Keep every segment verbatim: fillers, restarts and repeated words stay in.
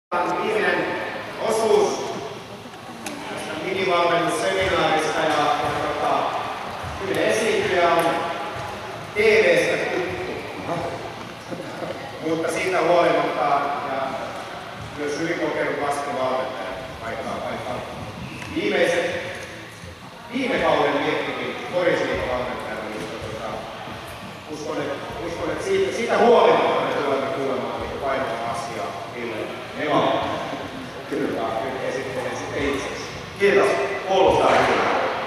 Viimeinen osuus tästä minivalmennusseminaarista ja, ja tota, kyllä esiintyjä on T V:stä tuttu, mutta siitä huolimatta ja myös hyvin kokenut lastenvalmentaja paikkaa paikkaa. Viimeiset viime kauden miettikin korisliigavalmentajana, mutta tota, uskon, että, uskon, että siitä, siitä huolimatta me tulemme kuulemaan niin painavaa asiaa Ville. Joo. Kyllä, kyllä esittelen sitten itseksi. Kiitos. Kuulostaa hyvin.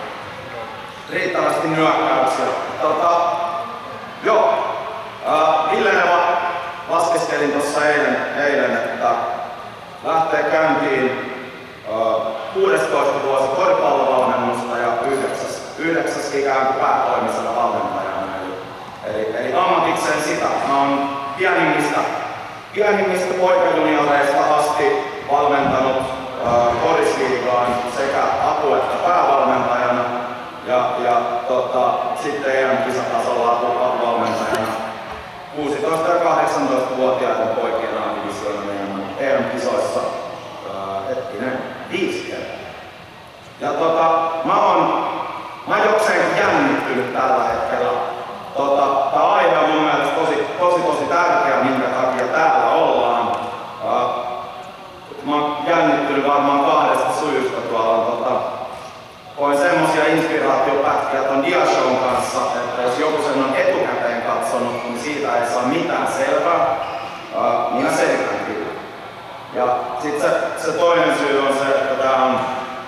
Riittävästi nyökkäyksiä. Tota, joo. Äh, Villeneva laskeskelin tuossa eilen, eilen, että lähtee käyntiin äh, kuudestoista vuosi koripallovalmennusta ja yhdeksäs, yhdeksäs ikään kuin päätoimisena valmentajana. Eli, eli, eli ammatikseen sitä. Mä oon pienimmistä Pienimmistä poikajunioreista asti valmentanut äh, korisliigaan sekä apu- että päävalmentajana ja, ja tota, sitten E M-kisatasolla apuvalmentajana kuusitoista- ja kahdeksantoistavuotiaiden poikien A-divisioona meidän E M-kisoissa äh, hetkinen viisi kertaa. Ja tota, mä oon mä oon jokseenkin jännittynyt tällä hetkellä. Tota, tää aihe on mun mielestä tosi, tosi, tosi tärkeä, minkä takia täällä ollaan. Uh, mä oon jännittynyt varmaan kahdesta syystä tuolla. Tota, koin semmosia inspiraatiopätkiä ton Diashown kanssa, että jos joku sen on etukäteen katsonut, niin siitä ei saa mitään selvää. Uh, minä selitän kyllä. Ja sit se, se toinen syy on se, että tää on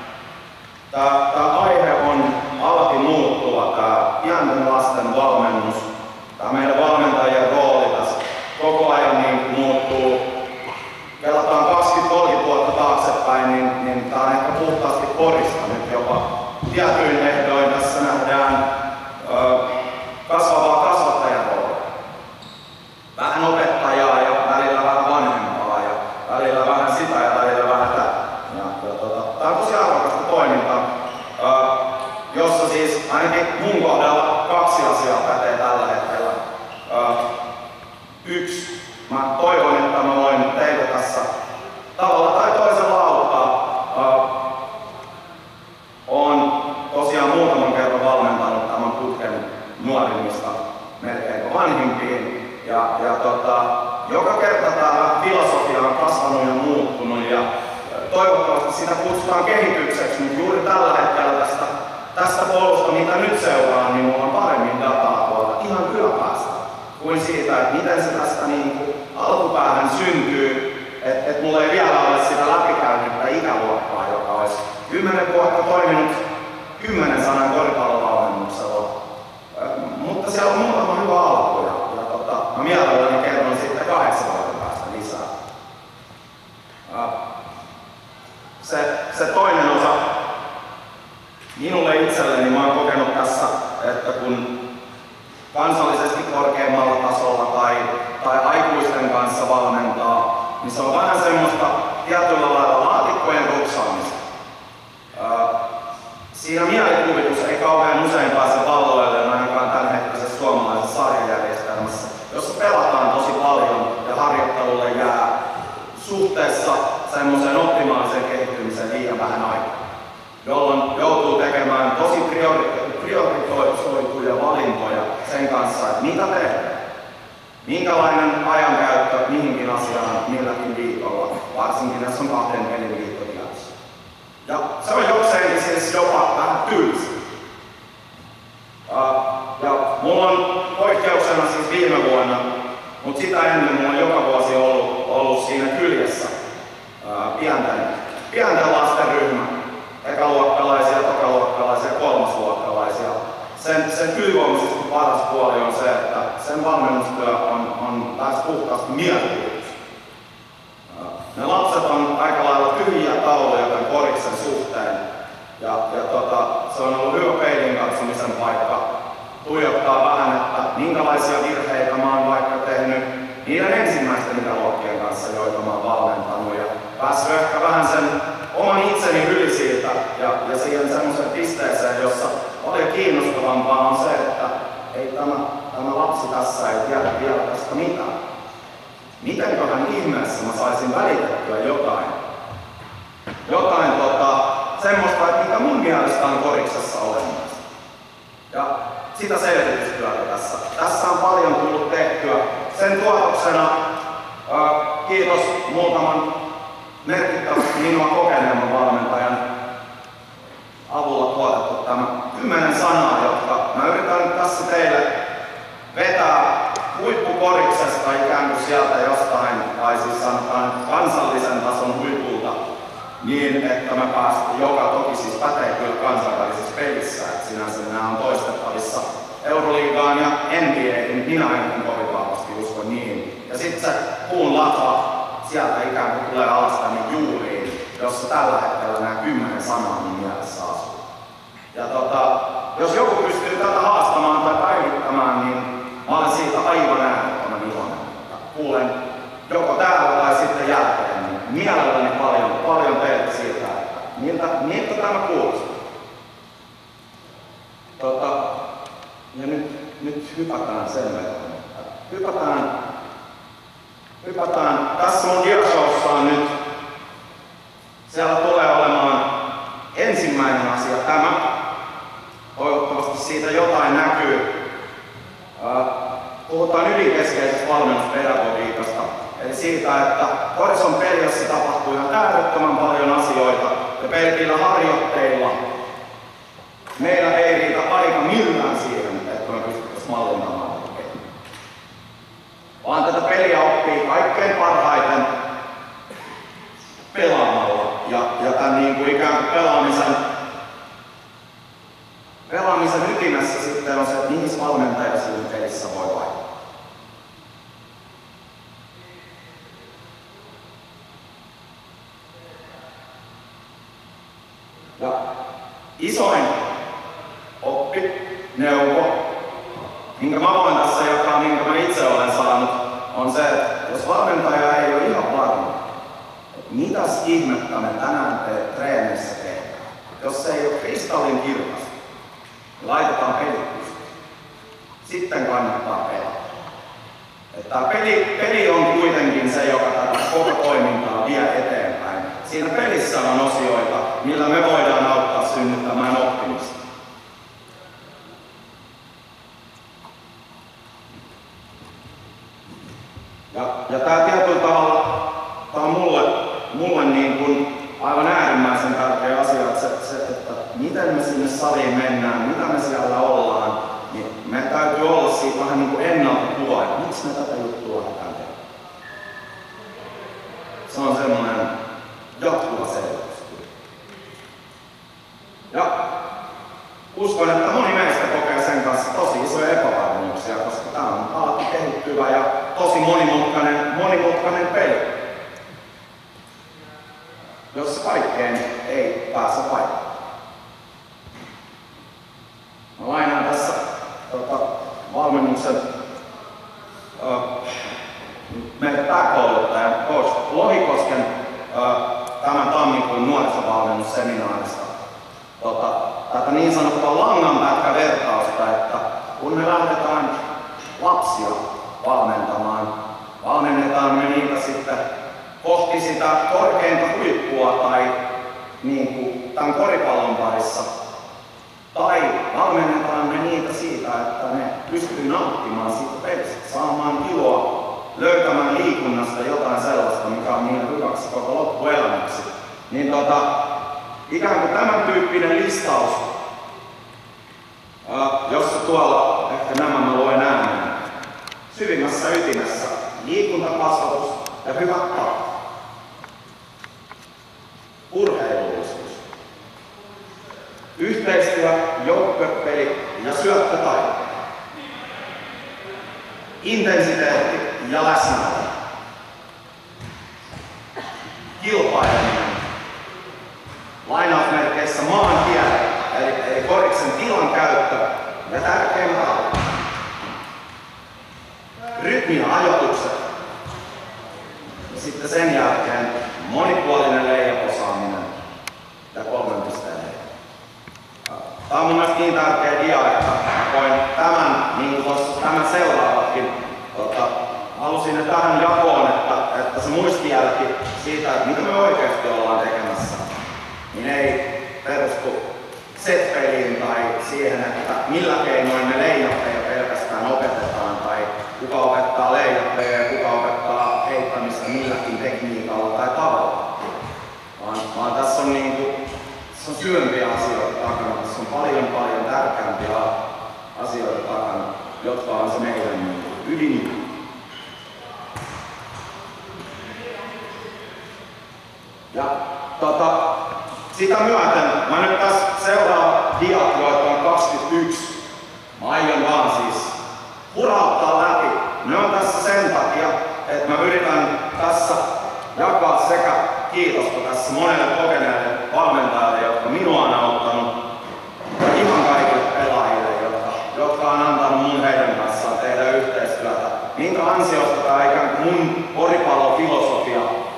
Tää, tää aihe on alati muuttuva, tää pienten lasten valmennus. Tää meidän valmentajien rooli tässä koko ajan niin muuttuu. Kelataan kaksikymmentä kolmekymmentä vuotta taaksepäin, niin, niin tää on ehkä puhtaasti Porista nyt jopa. Tietyin ehdoin tässä nähdään ö, kasvavaa kasvattajan roolia. Vähän opettajaa ja välillä vähän vanhempaa ja välillä vähän sitä ja välillä vähän tätä. Ja, ja, tota, tää on tosi arvokasta toimintaa. Uh, jossa siis ainakin mun kohdalla kaksi asiaa pätee tällä hetkellä. Uh, yksi, mä toivon, että mä voin teitä tässä tavalla tai toisella auttaa. Uh, Oon tosiaan muutaman kerran valmentanut tämän putken nuorimmista melkein vanhimpiin. Ja, ja tota, joka kerta tää filosofia on kasvanut ja muuttunut. Ja toivottavasti sitä kutsutaan kehitykseksi, mutta juuri tällä hetkellä tästä, tästä polusta, mitä nyt seuraa, niin mulla on paremmin dataa tuolta ihan yläpäästä kuin siitä, että miten se tästä niin kuin alkupäähän syntyy. Että et mulla ei vielä ole sitä läpikäynyttä ikäluokkaa, joka olisi kymmenen vuotta toiminut kymmenen sanan koripallovalmennuksella. Mutta siellä on muutama hyvä alku ja, ja tota, mä mielelläni kerron sitten kahdeksan vuoden päästä lisää. Se, se toinen osa, minulle itselleni mä oon kokenut tässä, että kun kansallisesti korkeammalla tasolla tai, tai aikuisten kanssa valmentaa, niin se on vähän semmoista tietyllä lailla laatikkojen ruksaamista. Siinä mielikuvitus ei kauhean usein pääse valloille ainakaan tämänhetkisessä suomalaisessa sarjajärjestelmässä, jossa pelataan tosi paljon ja harjoittelulle jää suhteessa semmoisen optimaalisen kehittymiseen liian vähän aikaa, jolloin joutuu tekemään tosi priori- priorisoituja valintoja sen kanssa, että mitä tehdään, minkälainen ajankäyttö mihinkin asiaan milläkin viikolla, varsinkin jos on kahden pelin viikko tiedossa. Ja se on jokseenkin siis jopa vähän tylsä. Uh, ja mulla on poikkeuksena siis viime vuonna, mutta sitä ennen mulla on joka vuosi ollut, ollut siinä kyljessä uh, pienten, pienten lasten ryhmä. Ekaluokkalaisia, tokaluokkalaisia ja kolmasluokkalaisia. Sen, sen ylivoimaisesti paras puoli on se, että sen valmennustyö on, on lähes puhtaasti mielikuvitus. Uh, ne lapset on aika lailla tyhjiä tauluja tämän koriksen suhteen. Ja, ja tota, se on ollut hyvä peilin katsomisen paikka. Tuijottaa vähän, että minkälaisia virheitä mä oon vaikka tehnyt niiden ensimmäisten ikäluokkien kanssa, joita mä oon valmentanut. Ja päässyt ehkä vähän sen oman itseni yli siitä ja, ja siihen semmoisen pisteeseen, jossa paljon kiinnostavampaa on se, että ei tämä, tämä lapsi tässä ei tiedä vielä tästä mitään. Mitenköhän ihmeessä mä saisin välitettyä jotain oikeastaan koriksessa olennaista. Ja sitä selvitystyötä tässä. Tässä on paljon tullut tehtyä. Sen tuotoksena äh, kiitos muutaman merkittävästi minua kokeneemman valmentajan avulla tuotettu tämä kymmenen sanaa, jotka mä yritän nyt tässä teille vetää huippukoriksesta ikään kuin sieltä jostain, tai siis sanotaan kansallisen tason huipulta, niin että mä päästään, joka toki siis pätee kyllä kansainvälisessä pelissä, että sinänsä nämä on toistettavissa Euroliigaan ja N B A:in, minä en kovin vahvasti usko niin. Ja sitten se puun latva sieltä ikään kuin tulee alas tänne juuriin, jossa tällä hetkellä nämä kymmenen sanaa niin mielessä asuu. Ja tota, jos joku pystyy tätä haastamaan tai päivittämään, niin mä olen siitä aivan äärettömän iloinen. Kuulen joko täällä tai sitten jälkeen, niin mielelläni paljon, paljon teiltä siitä, että miltä, miltä tämä kuulostaa. Tota, ja nyt, nyt hypätään sen verran. Hypätään, hypätään. Tässä mun diashowssa on nyt, siellä tulee olemaan ensimmäinen asia tämä. Toivottavasti siitä jotain näkyy. Puhutaan ydinkeskeisestä valmennuspedagogiikasta. Eli siitä, että Korison pelissä tapahtuu ihan äärettömän paljon asioita ja pelkillä harjoitteilla meillä ei riitä aika millään siihen, että me pystyttäisiin mallintamaan tätä. Vaan tätä peliä oppii kaikkein parhaiten pelaamalla ja, ja tämän niin kuin ikään kuin pelaamisen Pelaamisen ytimessä sitten on se, että mihin valmentaja siinä pelissä voi vaikuttaa. Ja isoin oppineuvo, minkä mä voin tässä jakaa, minkä mä itse olen saanut, on se, että jos valmentaja ei ole ihan varma, että mitäs ihmettä me tänään treenissä tehdään, jos se ei ole kristallin kirkas, laitetaan pelit pystyyn. Sitten kannattaa pelata. Tämä peli, peli on kuitenkin se, joka tätä koko toimintaa vie eteenpäin. Siinä pelissä on osioita, millä me voidaan auttaa synnyttämään oppimista. Ja, ja tämä tietyllä tavalla, tämä on mulle, mulle niin kuin aivan äärimmäisen tärkeä asia, että, se, se, että miten me sinne saliin mennään, mitä me siellä ollaan, niin me täytyy olla siitä vähän niin kuin ennalta kuva, että miksi me tätä juttua lähdetään tehdä. Se on semmoinen jatkuva selvitys. Ja uskon, että moni meistä kokee sen kanssa tosi isoja epävarmuuksia, koska tämä on alati kehittyvä ja tosi monimutkainen, monimutkainen peli, jossa kaikkeen ei pääse paikalle. Mä lainaan tässä tota, valmennuksen äh, meidän pääkouluttajan coach Lohikosken äh, tämän tammikuun nuorisovalmennusseminaarista. Tota, tätä niin sanottua langanpätkävertausta, että kun me lähdetään lapsia valmentamaan, valmennetaan me niitä sitten kohti sitä korkeinta huippua tai niin kuin tämän koripallon parissa. Tai valmennetaan me niitä siitä, että ne pystyy nauttimaan siitä pelistä, saamaan iloa, löytämään liikunnasta jotain sellaista, mikä on niille hyväksi koko loppuelämäksi. Niin tota, ikään kuin tämän tyyppinen listaus, jossa tuolla, ehkä nämä mä luen ääneen, syvimmässä ytimessä liikuntakasvatus ja hyvät tavat. Urheilullisuus. Yhteistyö, joukkuepeli ja syöttötaito. Intensiteetti ja läsnäolo. Kilpaileminen. Lainausmerkeissä maantiede, eli, eli koriksen tilan käyttö ja tärkeimmät alat. Rytmi ja ajoitukset. Ja sitten sen jälkeen monipuolinen layup-osaaminen ja kolmen pisteen leija. Tämä on mun mielestä niin tärkeä dia, että voin tämän, niin kuin tuossa tämän seuraavakin, tota, halusin ne tähän jakoon, että, että se muistijälki siitä, että mitä me oikeasti ollaan tekemässä, niin ei perustu set-peliin tai siihen, että millä keinoin me leijappeja pelkästään opetetaan tai kuka opettaa leijappeja ja kuka opettaa heittämistä milläkin tekniikalla tai tavalla. Vaan, vaan tässä on, niinku, tässä on syvempiä asioita takana, tässä on paljon paljon tärkeämpiä asioita takana, jotka on se meidän niinku ydin. Ja tota, sitä myöten, mä nyt tässä seuraan diat, joita on kaksikymmentäyksi. Mä aion vaan siis hurauttaa läpi. Ne on tässä sen takia, että mä yritän tässä jakaa sekä kiitosta tässä monelle kokeneelle valmentajalle, jotka minua on auttanut, ja ihan kaikille pelaajille, jotka, jotka on antanut mun heidän kanssaan tehdä yhteistyötä. Minkä ansiosta tää ikään kuin mun koripallofilosofia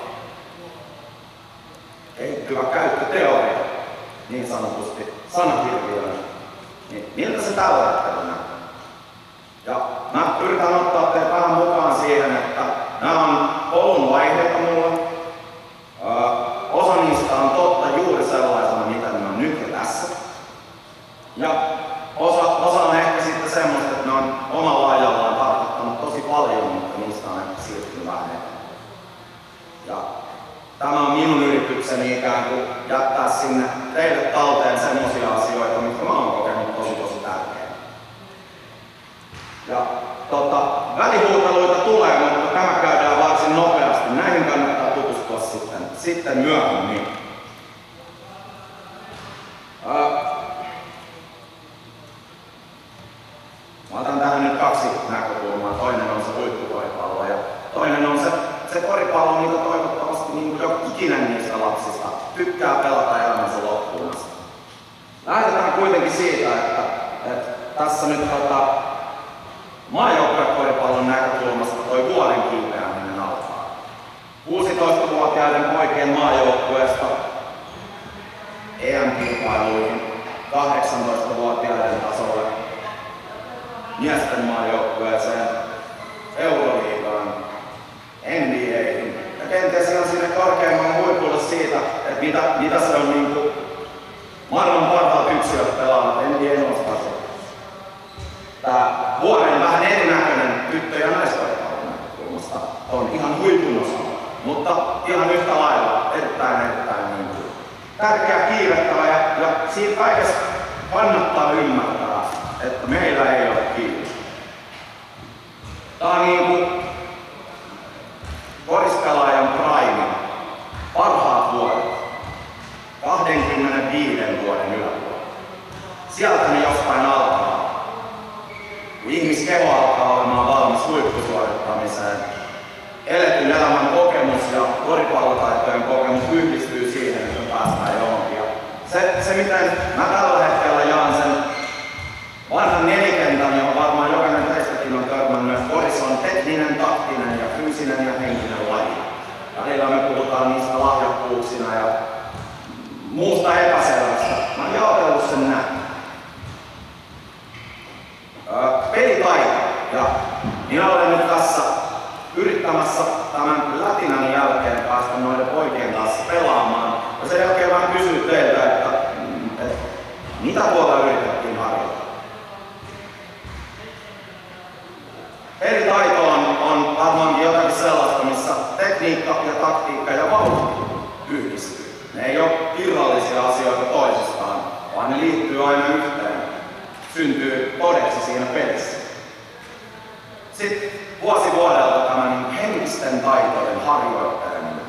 kehittyvä käyttöteoria, niin sanotusti, sanahirviönä. Niin miltä se tällä hetkellä näkyy? Ja mä yritän ottaa teitä vähän mukaan siihen, että nämä on polun vaiheita mulle. Öö, osa niistä on totta juuri sellaisena, mitä ne on nyt ja tässä. Ja osa, osa on ehkä sitten semmoista, että ne on omalla ajallaan tarkoittanut tosi paljon, mutta niistä on ehkä siirtynyt vähän eteenpäin. Ja tämä on minun yritykseni ikään kuin jättää sinne teille talteen semmosia asioita, mitkä mä oon kokenut tosi tosi tärkeitä. Ja tota, välihuuteluita tulee, mutta tämä käydään varsin nopeasti. Näihin kannattaa tutustua sitten, sitten myöhemmin. Ää, mä otan tähän nyt kaksi näkökulmaa. Toinen on se huippukoripallo ja toinen on se, se koripallo, mitä toivottavasti niin joka ikinen niistä lapsista tykkää pelata elämänsä loppuun asti. Lähdetään kuitenkin siitä, että, että tässä nyt tota, maajoukkuekoripallon näkökulmasta toi vuoden kiipeäminen alkaa. kuusitoistavuotiaiden poikien maajoukkueesta E M-kilpailuihin, kahdeksantoistavuotiaiden tasolle, miesten maajoukkueeseen, Euroliigaan, N B A:hin ja kenties ihan sinne korkeammalle huipulle siitä, että mitä, mitä se on niinku maailman parhaat yksilöt pelaavat N B A-nostasolla. Tää vuoden vähän erinäköinen tyttö- ja naiskoripallon näkökulmasta on ihan huipun osalla, mutta ihan yhtä lailla erittäin erittäin niin kuin tärkeä kiirettävä ja, ja siitä kaikessa kannattaa ymmärtää, että meillä ei ole kiire. Tää on niinku korispelaajan prime, parhaat vuodet, kaksikymmentäviisi vuoden yläpuolella. Sieltä ne jostain alkaa. Kun ihmiskeho alkaa olemaan valmis huippusuorittamiseen, eletyn elämän kokemus ja koripallotaitojen kokemus yhdistyy siihen, että me päästään johonkin. Se, se miten mä tällä hetkellä jaan sen vanhan nelikentän, johon varmaan jokainen teistäkin on törmännyt, että korissa on tekninen, taktinen ja fyysinen ja henkinen laji. Välillä me puhutaan niistä lahjakkuuksina ja muusta epäselvästä. Mä oon jaotellut sen näin. Öö, pelitaito. Ja minä olen nyt tässä yrittämässä tämän lätinän jälkeen päästä noiden poikien kanssa pelaamaan. Ja sen jälkeen vähän kysyy teiltä, että, että mitä tuolla yritettiin harjoittaa. Pelitaito on, on varmaankin jotakin sellaista, missä tekniikka ja taktiikka ja vauhti yhdistyy. Ne ei ole irrallisia asioita toisistaan, vaan ne liittyy aina yhteen. Syntyy todeksi siinä pelissä. Sitten vuosi vuodelta tämä niin henkisten taitojen harjoitteleminen.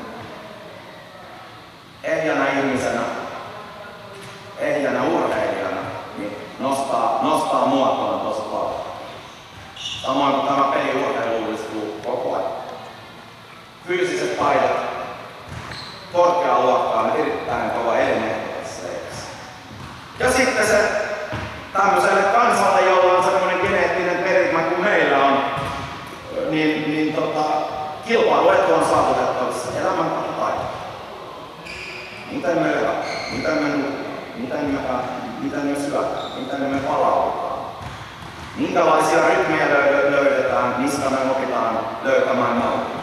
Ehjänä ihmisenä, ehjänä urheilijana, niin nostaa, nostaa muotoon tosi paljon. Samoin kuin tämä peli urheilullistuu koko ajan. Fyysiset taidot, korkea luokka on erittäin kova elementti tässä edessä. Ja sitten se tämmöiselle kansalle, jolla on semmoinen geneettinen perimä kuin meillä on, niin, niin tota, kilpailuetu on saavutettavissa elämäntaito. Miten me elämme, miten me nukumme, miten me, miten me syödään, miten me palautetaan. Minkälaisia rytmiä löydetään, mistä me opitaan löytämään nauttia.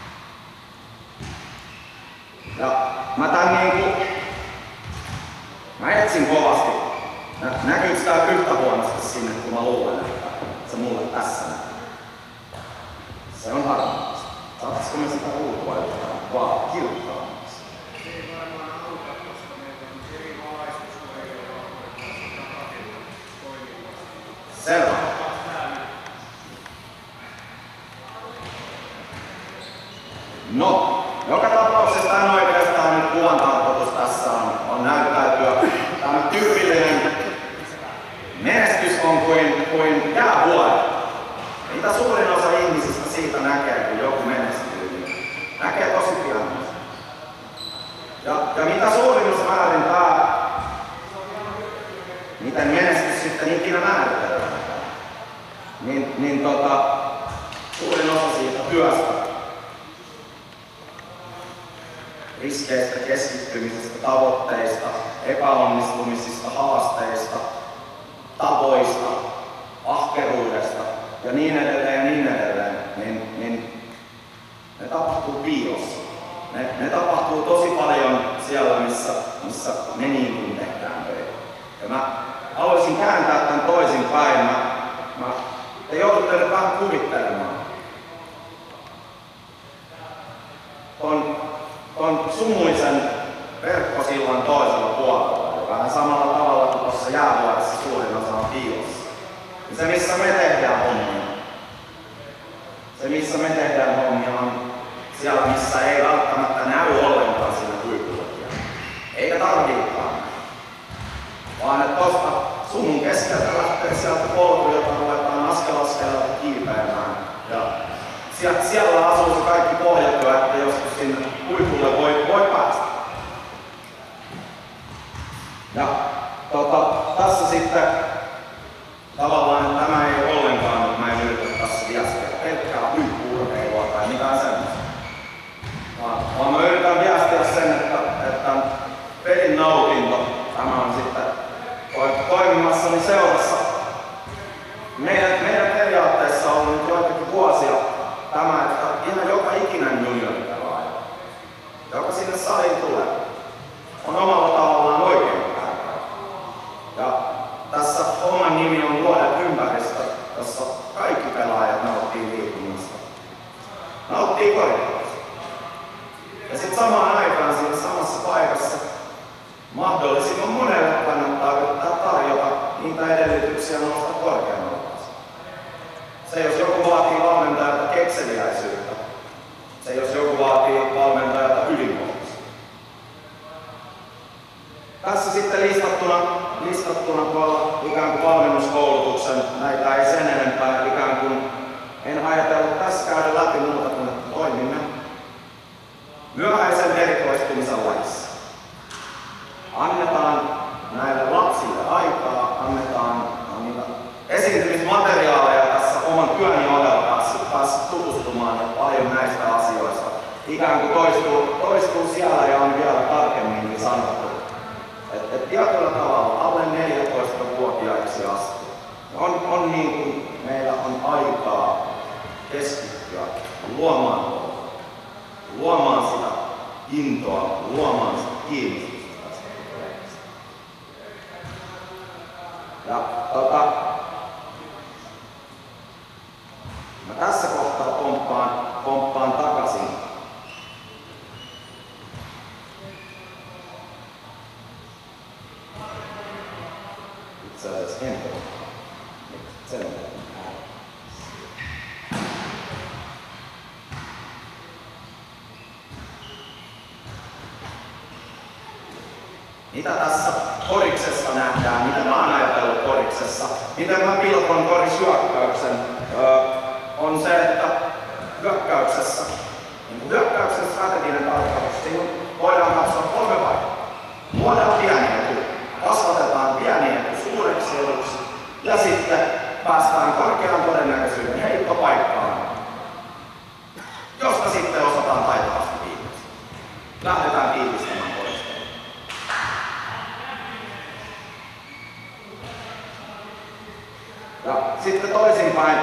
Ja mä tän niinku Mä etsin kovasti. Nä, näkyykö tää yhtä huonosti sinne, kun mä luulen, että se mulle tässä näkyy? Se on harvinaista. Saataisiko me sitä ulkoilta vaan kirkkaammaksi? Se ei varmaan auta, koska meillä on eri valaistusvaiheilla sitä rakennetta toimivasti. Selvä. No, joka tapauksessa tämän oikeastaan nyt kuvan tarkoitus tässä on, on näyttäytyä. Tämä tyypillinen menestys on kuin, kuin jäävuori. Mitä suurin osa ihmisistä siitä näkee, kun joku menestyy, niin näkee tosi pian. Ja, ja mitä suurin osa määrin tämä, miten menestys sitten ikinä määritellään, niin, niin tota, suurin osa siitä työstä, riskeistä, keskittymisestä, tavoitteista, epäonnistumisista, haasteista, tavoista, ahkeruudesta ja niin edelleen ja niin edelleen, niin, niin ne tapahtuu piilossa. Ne, ne tapahtuu tosi paljon siellä, missä, missä me niin kuin tehdään töitä. Ja mä haluaisin kääntää tämän toisinpäin. Mä, mä, te joudutte nyt vähän kuvittelemaan. Ton, ton sumuisen verkkosillan toisella puolella, vähän samalla tavalla kuin tuossa jäävuoressa suurin osa on piilossa. Se missä me tehdään hommia, se missä me tehdään hommia on siellä missä ei välttämättä näy ollenkaan siinä huipulla. Eikä tarviikaan. Vaan että tosta sumun keskeltä lähtee sieltä polku, jota ruvetaan askel askeleelta kiipeämään. Ja siellä, siellä asuu se kaikki pohjatyö, että joskus sinne huipulle voi, voi päästä. Ja tota, tässä sitten tavallaan tämä ei ole ollenkaan, että mä en yritä tässä viestiä pelkkää huippu-urheilua tai mitään semmoista. Vaan, vaan mä yritän viestiä sen, että, että pelin nautinto, tämä on sitten toimimassani seurassa. Meidän, meidän periaatteessa on nyt joitakin vuosia tämä, että ihan joka ikinen junioripelaaja, joka sinne saliin tulee, on omalla tavallaan oikein tärkeä. Ja tässä homman nimi on luoda ympäristö, jossa kaikki pelaajat nauttii liikunnasta. Nauttii korjausta. Ja sitten samaan aikaan siinä samassa paikassa mahdollisimman monelle kannattaa yrittää tarjota niitä edellytyksiä nousta korkeammalle. Se jos joku vaatii valmentajalta kekseliäisyyttä, se jos joku vaatii valmentajalta ylivoimaisuutta. Tässä sitten listattuna, listattuna tuolla ikään kuin valmennuskoulutuksen, näitä ei sen enempää, ikään kuin en ajatellut tässä käydä läpi muuta kuin että toimimme myöhäisen erikoistumisen lajissa. Annetaan näille lapsille aikaa, annetaan niitä esiintymismateriaaleja tässä oman työni ohella päässyt, päässyt tutustumaan ja paljon näistä asioista. Ikään kuin toistuu, toistuu siellä ja on vielä tarkemminkin sanottu. Että et tietyllä tavalla alle neljätoista-vuotiaiksi asti on, on niin kuin meillä on aikaa keskittyä luomaan, luomaan sitä intoa, luomaan sitä kiinnostusta. Ja tota, mä tässä kohtaa pomppaan, pomppaan takaisin. Itse asiassa en ole. Sen on. Mitä tässä koriksessa nähdään, mitä mä oon ajatellut koriksessa, miten mä pilkon korishyökkäyksen, öö, on se, että hyökkäyksessä, niin hyökkäyksen strateginen tarkoitus, siinä voidaan katsoa kolme vaihtoehtoa. Luodaan pieni etu, kasvatetaan pieni etu suureksi eduksi ja sitten päästään korkean todennäköisyyden heittopaikkaan, josta sitten osataan taitavasti viimeistä. Lähdetään tiivistämään pois. Ja sitten toisinpäin.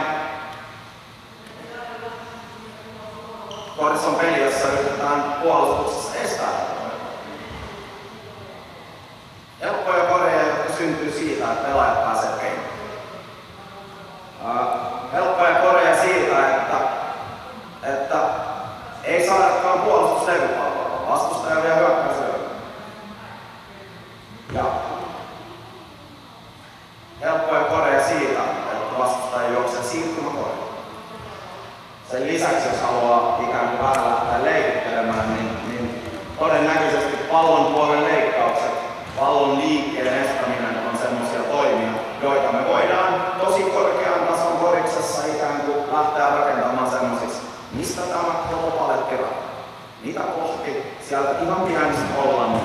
Koris on peli, jossa yritetään puolustuksessa estää. Helppo pallon puolen leikkaukset, pallon liikkeen estäminen on semmoisia toimia, joita me voidaan tosi korkean tason koriksessa ikään kuin lähteä rakentamaan semmosiksi, mistä tämä koko paletti rakentaa. Mitä kohti sieltä ihan pienistä ollaan.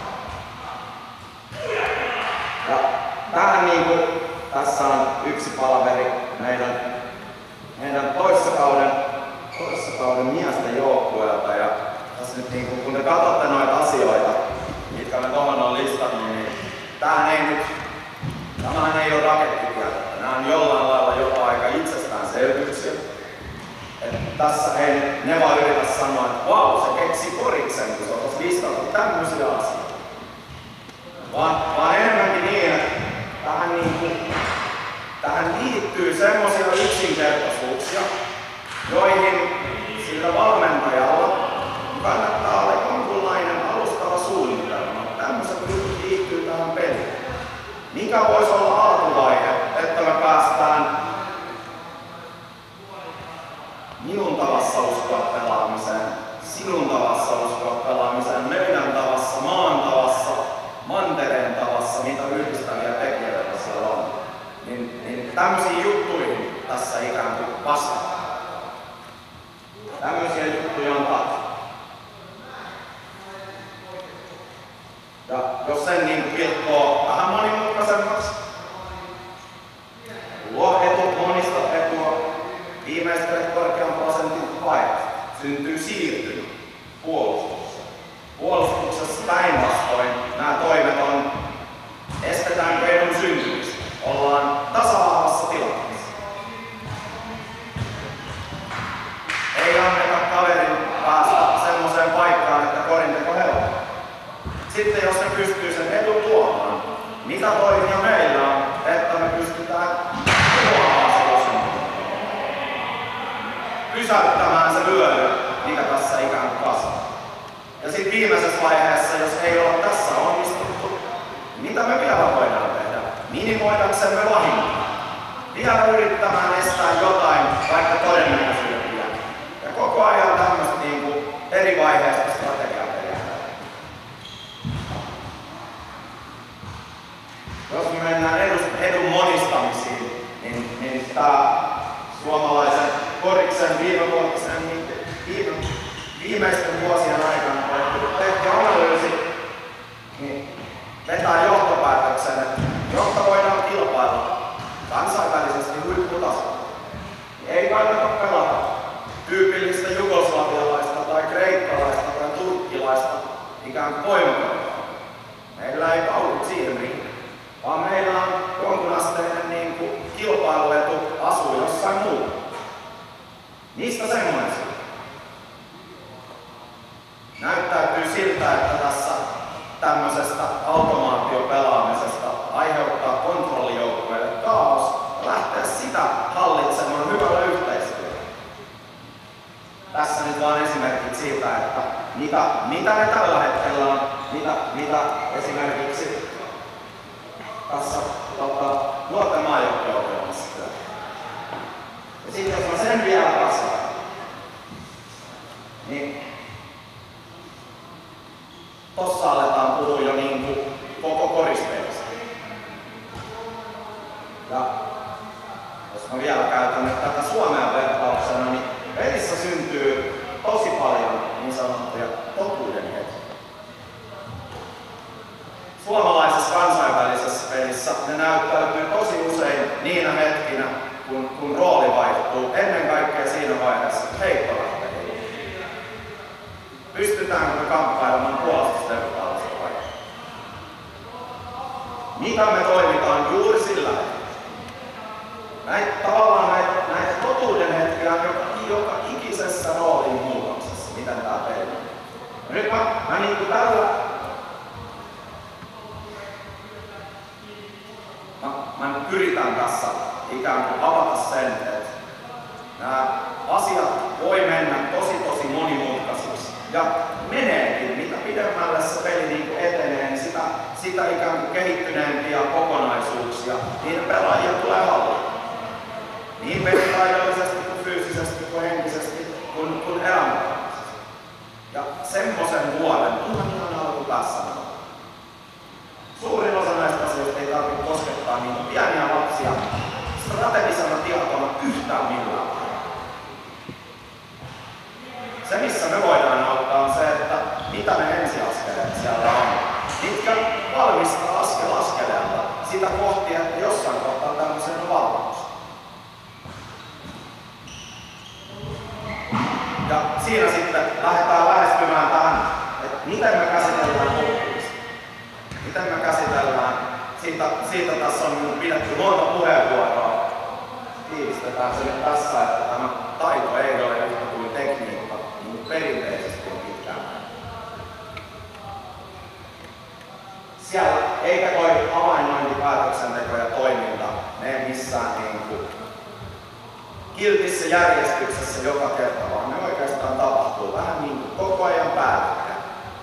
Ja tähän niinku, tässä on yksi palaveri meidän, meidän toissakauden, toissakauden miesten joukkueelta. Ja tässä nyt niinku, kun te katsotte noita asioita, mitkä me tuohon on listannut, niin tämähän ei nyt, tämähän ei ole rakettitiedettä. Nämä on jollain lailla jopa aika itsestäänselvyyksiä. Et tässä ei ne vaan yritä sanoa, että vau, se keksi koriksen, kun se on tuossa listalla tämmöisiä asioita. Vaan, vaan enemmänkin niin, että tähän, niin kuin, tähän liittyy semmoisia yksinkertaisuuksia, joihin sillä valmentajalla kannattaa olla jonkunlainen alustava suunnitelma. Tämmöiset liittyy tähän peliin. Mikä voisi olla alkuvaihe, että me päästään minun tavassa uskoa pelaamiseen, sinun tavassa uskoa pelaamiseen, meidän tavassa, maan tavassa, mantereen tavassa, mitä yhdistäviä tekijöitä siellä on. Niin, niin tämmöisiin juttuihin tässä ikään kuin vastataan. Tämmöisiä juttuja on taas. Ja jos sen niin pilkkoo vähän monimutkaisemmaksi, luo etu, monista etua, viimeistelee korkean prosentin paikat, syntyy siirtymä puolustuksessa. Puolustuksessa päinvastoin nämä toimet on, estetäänkö edun syntymistä, ollaan tasa-arvossa tilanteessa. Ei anneta kaverin päästä semmoiseen paikkaan, että korinteko helpottaa. Sitten jos ne pystyy sen edun tuomaan, mitä toimia meillä on, että me pystytään tuomaan se pysäyttämään se vyöry, mikä tässä ikään kuin kasvaa. Ja sitten viimeisessä vaiheessa, jos ei ole tässä onnistuttu, mitä me vielä voidaan tehdä? Minimoidaksemme vahingon. Vielä yrittämään estää jotain, vaikka todennäköisyyden vielä. Ja koko ajan tämmöistä niin kuin eri vaiheista strategiaa tehdään. Jos me mennään edun, edun monistamisiin, niin, niin tämä suomalaisen koriksen viimevuotisen niin viime, viimeisten vuosien aikana, kun tehty analyysi, niin vetää johtopäätöksen, että jotta voidaan kilpailla kansainvälisesti huipputasolla, niin ei kannata pelata tyypillistä jugoslavialaista tai kreikkalaista tai turkkilaista ikään kuin voimakorvaa. Meillä ei paulut siihen riitä, vaan meillä on jonkunasteinen niin kuin kilpailuetu asuu jossain muualla. Mistä semmoinen syy? Näyttäytyy siltä, että tässä tämmöisestä automaatiopelaamisesta aiheuttaa kontrollijoukkueelle kaos ja lähteä sitä hallitsemaan hyvällä yhteistyöllä. Tässä nyt vaan esimerkit siitä, että mitä, mitä ne tällä hetkellä on, mitä, mitä esimerkiksi tässä tota, nuorten maajoukkueohjelmassa työtä. Ja sitten jos mä sen vielä kasvan, niin tossa aletaan puhua jo niin kuin koko korispelistä. Ja jos mä vielä käytän nyt tätä Suomea vertauksena, niin pelissä syntyy tosi paljon niin sanottuja totuuden hetkiä. Suomalaisessa kansainvälisessä pelissä ne näyttäytyy tosi usein niinä hetkinä, kun, kun rooli vaihtuu, ennen kaikkea siinä vaiheessa, että heitto lähtee. Pystytäänkö me kamppailemaan puolustusvertailusta vai? Mitä me toimitaan juuri sillä hetkellä? Näitä, tavallaan näitä, näitä totuuden hetkiä on joka, joka ikisessä roolin muutoksessa, miten tää peli on. Nyt mä, mä niin kuin tällä Mä, mä yritän tässä ikään kuin avata sen, että nämä asiat voi mennä tosi tosi monimutkaisiksi. Ja meneekin, mitä pidemmälle se peli niin kuin etenee, niin sitä, sitä ikään kuin kehittyneempiä kokonaisuuksia, niin pelaajia tulee hallita. Niin pelitaidollisesti kuin fyysisesti kuin henkisesti kuin, kuin elämäntaisesti. Ja semmoisen vuoden, ihan ihan alkupäivä, taas sanoa. Suurin osa näistä asioista ei tarvitse koskettaa niitä pieniä lapsia strategisena tietona yhtään millään. Se, missä me voidaan auttaa, on se, että mitä ne ensiaskeleet siellä on. Mitkä valmistaa askel askeleelta sitä kohti, että jossain kohtaa tämmöisen on valmius. Ja siinä sitten lähdetään lähestymään tähän, että miten me käsitellään oppimista. Miten me käsitellään, siitä, siitä tässä on pidetty monta puheenvuoroa. Tiivistetään se nyt tässä, että tämä taito ei ole yhtä kuin tekniikka, niin perinteisesti on pitkään. Siellä eikä toi havainnointi, päätöksenteko ja toiminta mene missään niin kuin kiltissä järjestyksessä joka kerta, vaan ne oikeastaan tapahtuu vähän niin kuin koko ajan päällekkäin.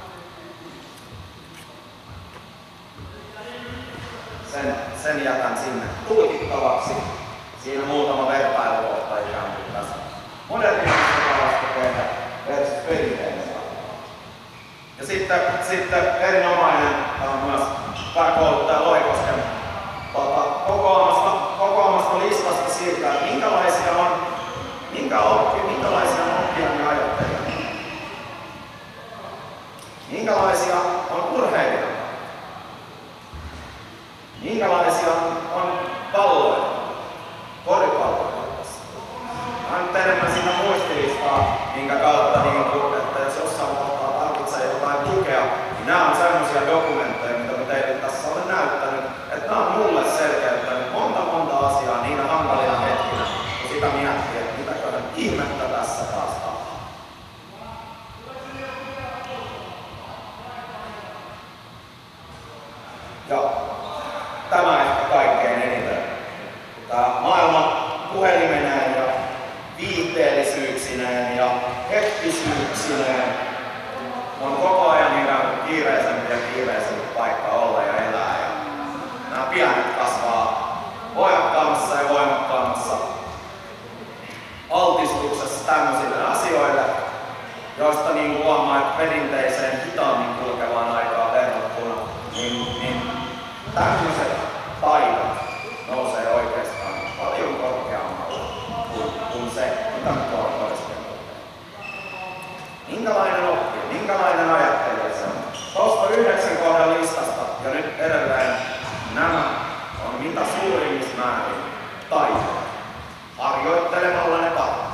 Sen, sen jätän sinne tulkittavaksi. Siinä muutama vertailukohta ikään kuin tässä modernista tavasta tehdä versus perinteinen tapa. Ja sitten, sitten erinomainen, tämä on myös pääkouluttaja Loikosken tota, kokoamasta, kokoamasta listasta siitä, että minkälaisia on, minkä oppi, minkälaisia on oppijan ja ajattelijan. Minkälaisia on urheilijoita. Minkälaisia on, on palloja, koripalloja. Mä nyt enemmän siinä muistilistaa, minkä kautta, niin kuin, että jos jossain kohtaa tarvitsee jotain tukea, niin nämä on sellaisia dokumentteja, mitä mä teille tässä olen näyttänyt, että nämä on mulle selkeyttänyt monta monta asiaa niinä hankalina hetkinä, kun sitä miettii, että mitäköhän ihmettä tässä taas tapahtuu. Ja tämä ehkä kaikkein eniten. Tämä maailma puhelimeneen ja viitteellisyyksineen ja hektisyyksineen on koko ajan ikään kuin kiireisempi ja kiireisempi paikka olla ja elää. Ja nämä pienet kasvaa voimakkaammassa ja voimakkaammassa altistuksessa tämmöisille asioille, joista niin kuin huomaa, että perinteiseen hitaammin kulkevaan aikaan verrattuna, niin, niin tämmöiset taidot nousee oikeastaan paljon korkeammalle kuin, kuin se, mitä me tuolla toisten. Minkälainen oppija, minkälainen ajattelija se on? Tuosta yhdeksän kohdan listasta ja nyt edelleen nämä on mitä suurimmissa määrin taitoja. Harjoittelemalla ne paremmin.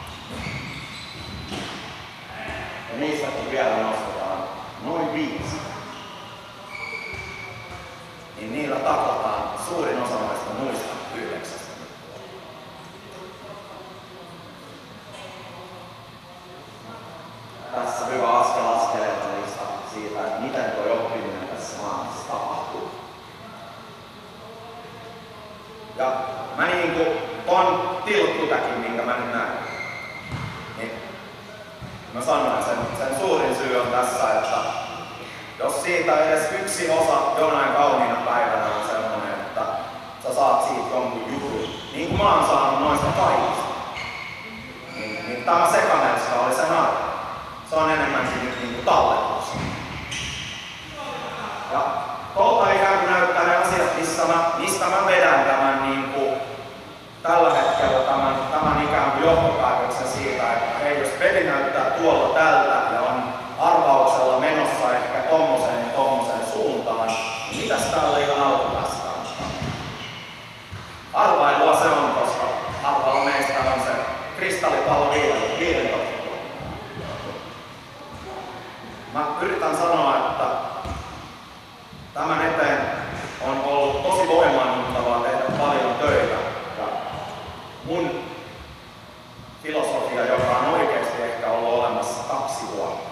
Ja niistäkin vielä nostetaan noin viisi. Niin niillä taklataan suurin osa noista muista yhdeksästä. Tässä hyvä askel askeleelta lista siitä, että miten tuo oppiminen tässä maailmassa tapahtuu. Ja mä niin kuin ton tilkkutäkin, minkä mä nyt näen, niin mä sanoin, sen, sen suurin syy on tässä, että jos siitä edes yksi osa jonain kauniina päivänä on semmoinen, että sä saat siitä jonkun jutun, niin kuin mä oon saanut noista kaikista, niin, niin tämä sekamelska oli sen arvo. Se on enemmänkin nyt niin kuin talletus. Ja tuolta ikään kuin näyttää ne asiat, missä mä, mistä mä vedän tämän niin kuin tällä hetkellä tämän, tämän ikään kuin johtopäätöksen siitä, että hei, jos peli näyttää tuolla tältä ja on arvauksella menossa ehkä tommoseen ja tommoseen suuntaan, niin mitäs täällä ihan alkupäästä on? Arvailua se on, koska harvalla meistä on se kristallipallo viidentoista. Mä yritän sanoa, että tämän eteen on ollut tosi voimaannuttavaa tehdä paljon töitä. Ja mun filosofia, joka on oikeasti ehkä ollut olemassa kaksi vuotta.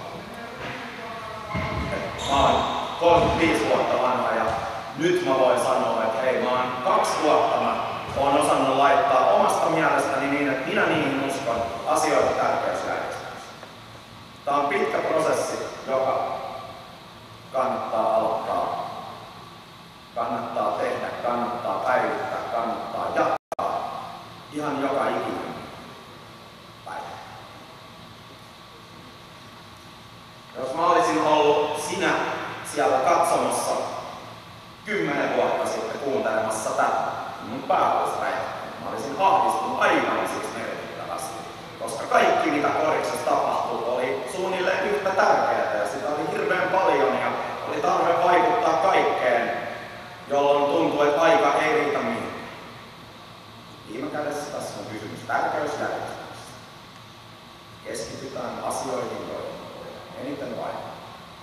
Et mä oon kolmekymmentäviisi vuotta vanha ja nyt mä voin sanoa, että hei, mä oon kaksi vuotta mä oon osannut laittaa omasta mielestäni niin, että minä niihin uskon asioita tärkeysjärjestyksessä. Tää on pitkä prosessi, joka kannattaa aloittaa, kannattaa tehdä, kannattaa päivittää, kannattaa jatkaa ihan joka ikinen päivä. Jos mä olisin ollut sinä siellä katsomossa kymmenen vuotta sitten kuuntelemassa tätä. Mun pää olisi räjähtänyt. Mä olisin ahdistunut aivan siis merkittävästi. Koska kaikki mitä koriksessa tapahtui oli suunnilleen yhtä tärkeää ja sitä oli hirveän paljon ja oli tarve vaikuttaa kaikkeen, jolloin tuntui, että aika ei riitä mihinkään. Viime kädessä tässä on kysymys tärkeysjärjestelmästä. Keskitytään asioihin, joihin eniten vaikuttaa.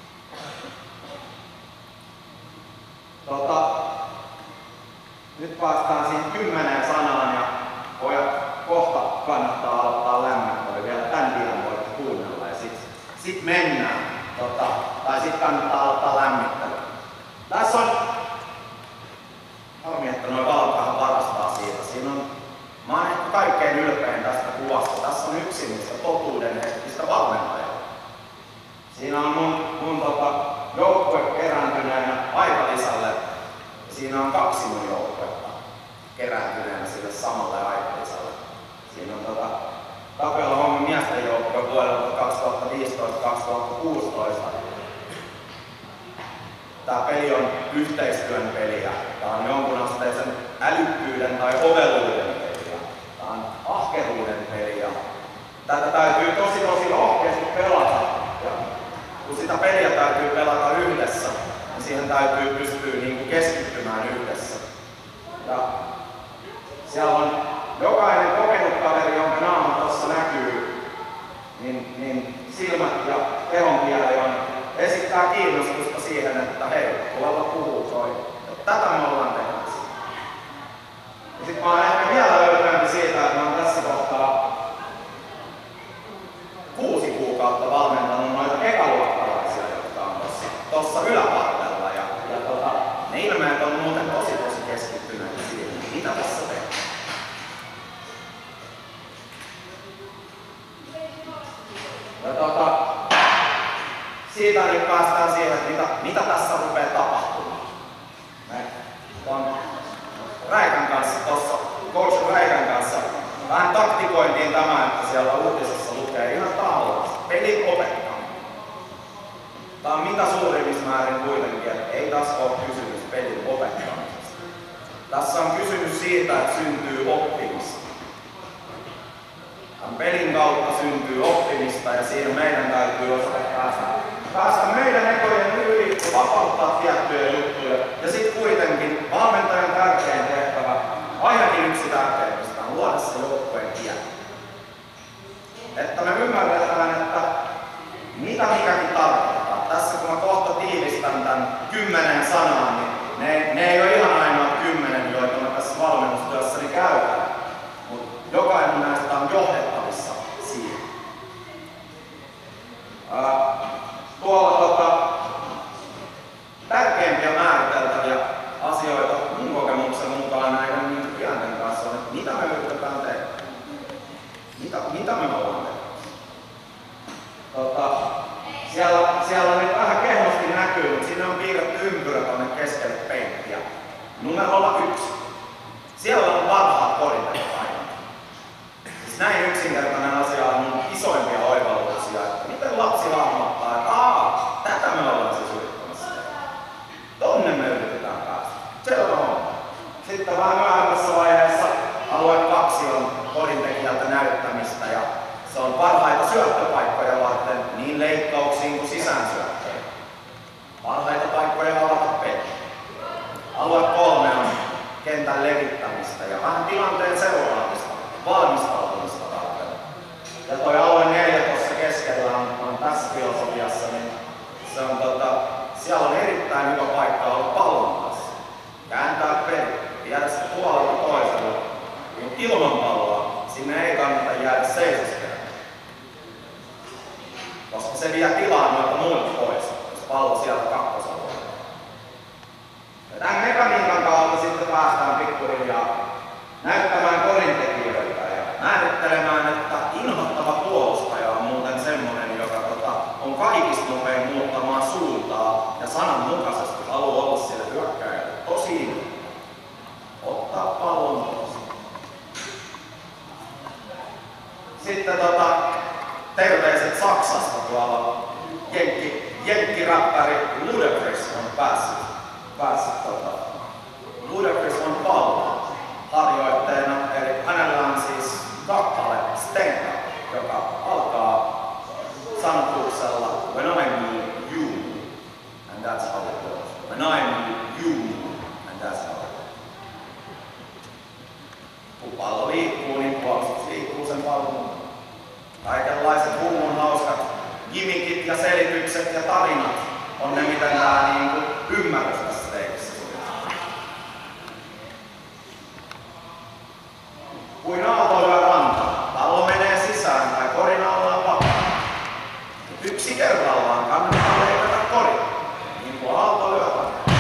Tota, nyt päästään siihen kymmeneen sanaan ja pojat kohta kannattaa aloittaa lämmittely. Vielä tän tiedon voitte kuunnella ja sit, sit mennään. Tota, tai sit kannattaa aloittaa lämmittely. Tässä on, harmi että noi valot vähän varastaa siitä. Siinä on, mä oon ehkä kaikkein ylpein tästä kuvasta. Tässä on yksi niistä totuuden hetkistä valmentajaa. Siinä on mun, mun tota, joukkue kerääntyneenä aikalisälle. Ja siinä on kaksi mun joukkuetta kerääntyneenä sille samalle aikalisälle. Siinä on tota, Tapiola Hommin miesten joukkue vuodelta kaksituhattaviisitoista kaksituhattakuusitoista. Tää peli on yhteistyön peliä. Tää on jonkun asteisen älykkyyden tai oveluuden peliä. Tää on ahkeruuden peliä. Tätä täytyy tosi tosi rohkeasti pelata. Ja kun sitä peliä täytyy pelata yhdessä, niin siihen täytyy pystyä niinku keskittymään yhdessä. Ja siellä on jokainen kokenut kaveri, jonka naama tuossa näkyy, niin, niin silmät ja kehonkieli on esittää kiinnostusta siihen, että hei, tuolla puhuu toi. Tätä me ollaan tekemässä. Ja sit mä oon ehkä vielä ylpeämpi siitä, että mä oon tässä kohtaa kuusi kuukautta valmentanut noita ekaluokkalaisia, jotka on tossa, tossa yläpartella. Ja, ja tota, ne ilmeet on muuten tosi tosi keskittyneitä siihen, mitä tässä tehdään. Ja tota, siitä nyt päästään siihen, että mitä, mitä tässä rupeaa tapahtumaan. Me on Räikän kanssa tossa, coach Räikän kanssa, vähän taktikointiin tämä, että siellä uutisessa lukee ihan taulussa pelin opettaminen. Tämä on mitä suurimmissa määrin kuitenkin, että ei tässä ole kysymys pelin opettamisesta. Tässä on kysymys siitä, että syntyy oppimista. Tämän pelin kautta syntyy oppimista ja siinä meidän täytyy osata päästä, päästä meidän ekojen yli, vapauttaa tiettyjä juttuja. Ja sitten kuitenkin valmentajan tärkein tehtävä, ainakin yksi tärkeimmistä, on luoda se joukkueen tie. Että me ymmärretään, että mitä mikäkin tarkoittaa. Tässä kun mä kohta tiivistän tämän kymmenen sanaa, niin ne, ne ei ole ihan ainoa kymmenen, joita mä tässä valmennustyössäni käytän. Mutta jokainen näistä on johdettavissa siihen. Ää, tuolla tota, tärkeimpiä määriteltäviä asioita mun kokemuksen mukaan näiden niin pienten kanssa on, että mitä me yritetään tehdä. Mitä, mitä me ollaan tehdä. Tota, siellä, siellä nyt vähän kehnosti näkyy, mutta sinne on piirretty ympyrä tonne keskelle penkkiä. Numerolla yksi. Siellä on parhaat korintekotaidot. Siis näin yksinkertainen asia on isoimpia oivalluksia, että miten lapsi hahmottaa, että aah, tätä me ollaan siis yrittämässä. Tonne me yritetään päästä. Selvä on. Sitten vähän myöhemmässä vaiheessa alue kaksi on kodintekijältä näyttämistä ja se on parhaita syöttöpaikkoja varten niin leikkauksiin kuin sisäänsyöttöihin. Parhaita paikkoja avata peli. Alue kolme on kentän levittämistä ja vähän tilanteen seuraamista, valmistautumista varten. Ja toi alue neljä tuossa keskellä on, on tässä filosofiassa, niin se on tota, siellä on erittäin hyvä paikka olla pallon kanssa. Kääntää peli, viedä se puolelta toisella. Ilman palloa sinne ei kannata jäädä seisoskelemaan. Koska se vie tilaa noilta muilta pois, jos pallo sieltä kakkosalueella. Tämän mekaniikan kautta sitten päästään pikkuhiljaa näyttämään korintekijöitä ja määrittelemään, että inhottava puolustaja on muuten semmonen, joka tota, on kaikista nopein muuttamaan suuntaa ja sananmukaisesti haluaa olla siellä hyökkääjällä. Tosi ottaa pallon tosi. Sitten tota, terveiset Saksasta tuolla Jenkki, jenkkirappari Ludacris on päässyt, päässyt tota, Ludacris on pallo harjoitteena, eli hänellä on siis kappale Stenka, joka alkaa sanotuksella When I meet you, and that's how it goes. When I meet you, and that's how it goes. Kun pallo liikkuu, niin puolustus liikkuu sen pallon. Kaikenlaiset hullun hauskat gimmickit ja selitykset ja tarinat on ne, miten tää niinku ymmärrys tässä tekstissä. Kuin aalto lyö rantaa, pallo menee sisään tai korin alla on vapaa. Yksi kerrallaan kannattaa leikata kori, niin kuin aalto lyö rantaa.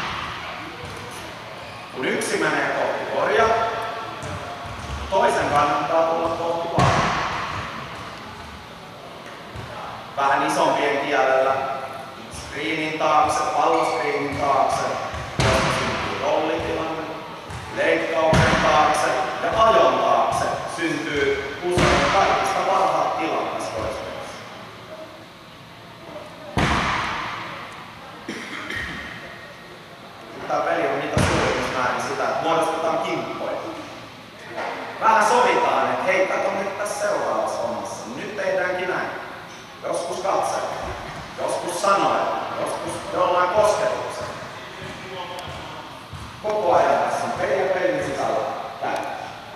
Kun yksi menee kohti koria, toisen kannattaa tulla kohti palloa. Vähän isompien kielellä, screenin taakse, palloskriinin taakse, josta syntyy rollitilanne, leikkauksen taakse ja ajon taakse syntyy usein kaikista parhaat tilat tässä toispeleissä. Tämä peli on niitä suurimmissa määrin sitä, että muodostetaan kimppoja. Vähän sovitaan, että hei, kato nyt tässä seuraavassa hommassa, nyt tehdäänkin näin. Joskus katsella, joskus sanoen, joskus jollain kosketuksella. Koko ajan tässä on peli ja pelin sisällä täyttä.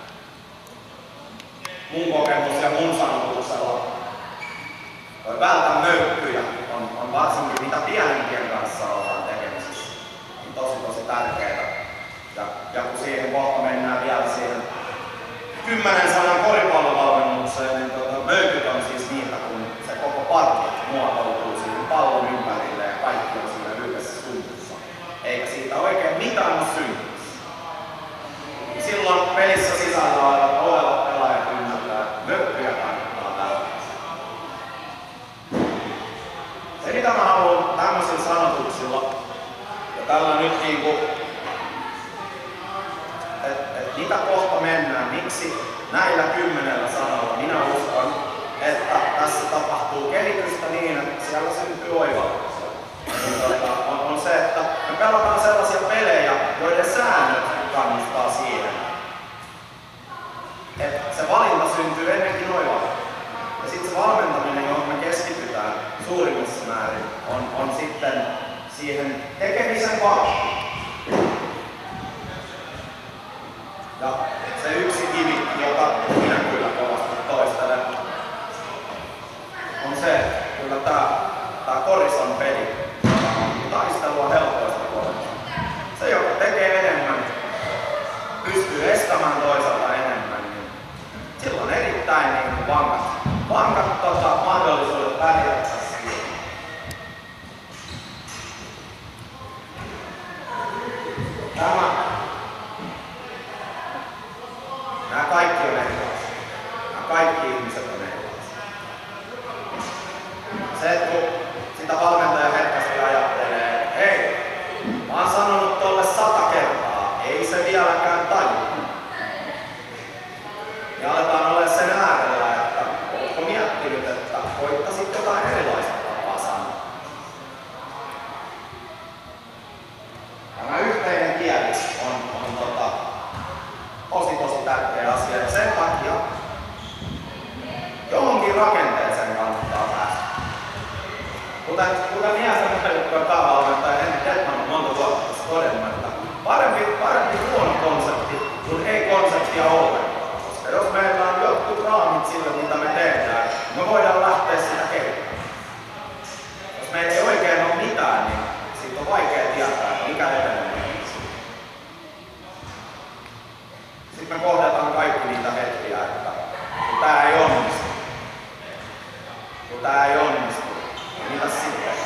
Mun kokemus ja mun sanotuksella toi vältä möykkyjä on, on varsinkin mitä pienempien kanssa ollaan tekemisissä. Niin tosi tosi tärkeää. Ja, ja kun siihen kohta mennään vielä siihen kymmenen sanan koripallovalmennukseen, niin tota, möykyt on siis niitä, kun se koko parki muotoutuu siihen pallon ympärille ja kaikki on siinä yhdessä suntussa. Eikä siitä oikein mitään ole syntymässä. Silloin pelissä sisällä olevat pelaajat ymmärtää, että möykkyjä kannattaa tällaisia. Se mitä mä haluan tämmöisillä sanotuksilla, ja tällä nyt niinku, että et mitä kohta mennään, miksi näillä kymmenellä sanalla minä uskon, että tässä tapahtuu kehitystä niin, että siellä syntyy oivalluksia. On, on se, että me pelataan sellaisia pelejä, joiden säännöt kannustaa siihen, että se valinta syntyy ennenkin oivalluksia. Ja sitten se valmentaminen, johon me keskitytään suurimmassa määrin, on, on sitten siihen tekemisen vauhtiin. Ja se yksi kivi, jota minä kyllä kovasti toistelen, on se, että kyllä tää, tää korison peli on taistelua helpoista korista. Se, joka tekee enemmän, pystyy estämään toisaalta enemmän, niin sillä on erittäin niin vankat, vankat tota, mahdollisuudet pärjätä siihen. Tämä Nämä kaikki on erilaisia. Nämä kaikki ihmiset on erilaisia. Se, että kun sitä valmentaja herkästi ajattelee, että hei, mä oon sanonut tolle sata kertaa, ei se vieläkään tajua. Ja aletaan olla sen äärellä, että ootko miettinyt, että koittasit jotain erilaista tapaa sanoa. Tämä yhteinen kieli on, on tota, tosi tosi tärkeä asia ja sen takia johonkin rakenteeseen kannattaa päästä. Kuten, kuten miesten jotka päävalmentaja Henri Detman on monta vuotta tässä todennut, että parempi, parempi huono konsepti kuin ei konseptia ollenkaan. Koska jos meillä on jotkut raamit sille, mitä me tehdään, me voidaan lähteä sitä kehittämään. Jos meillä ei oikein ole mitään, niin siitä on vaikea tietää, mikä etenee. Sitten me kohdataan kaikki niitä hetkiä, että kun tää ei onnistu, kun tää ei onnistu, niin mitä sitten?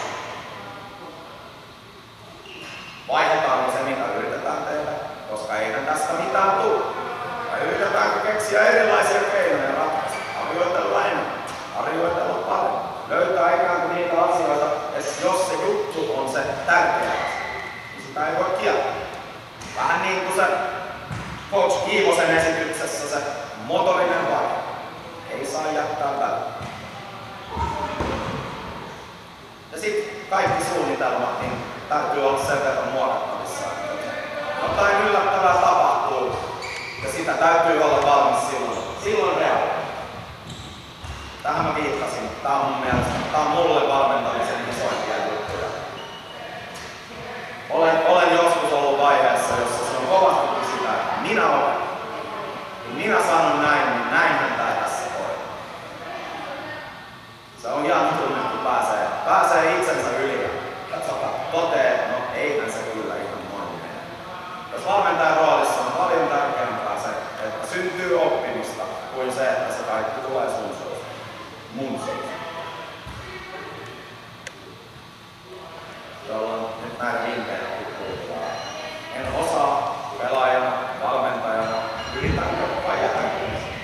Vaihdetaanko se, mitä yritetään tehdä, koska eihän tästä mitään tule. Vai yritetäänkö keksiä erilaisia keinoja ratkaista, harjoitella enemmän, harjoitella paremmin, löytää ikään kuin niitä asioita, että jos se juttu on se tärkeä asia, niin sitä ei voi kieltää. Vähän niin kuin se Coach Kiivosen esityksessä se motorinen vaihe. Ei saa jättää väliä. Ja sitten kaikki suunnitelmat niin täytyy olla sen verran muokattavissa. Jotain yllättävää tapahtuu ja sitä täytyy olla valmis silloin. Silloin reagoida. Tähän mä viittasin. Tää on mun mielestä, tää on mulle valmentamisen isoimpia juttuja. Olen, olen joskus ollut vaiheessa, jossa se on kovastikin sitä, että minä olen. Kun minä sanon näin, niin näinhän tää tässä voi. Se on ihan tunne, kun pääsee, pääsee itsensä yli ja katsotaan, toteaa, että no eihän se kyllä ihan noin mene. Jos valmentajan roolissa on paljon tärkeämpää se, että syntyy oppimista, kuin se, että se kaikki tulee sun suusta. Mun suusta. Jolloin nyt näitä vinkkejä kuullaan. En osaa pelaajana, valmentajana, yritänkö vai jätänkö.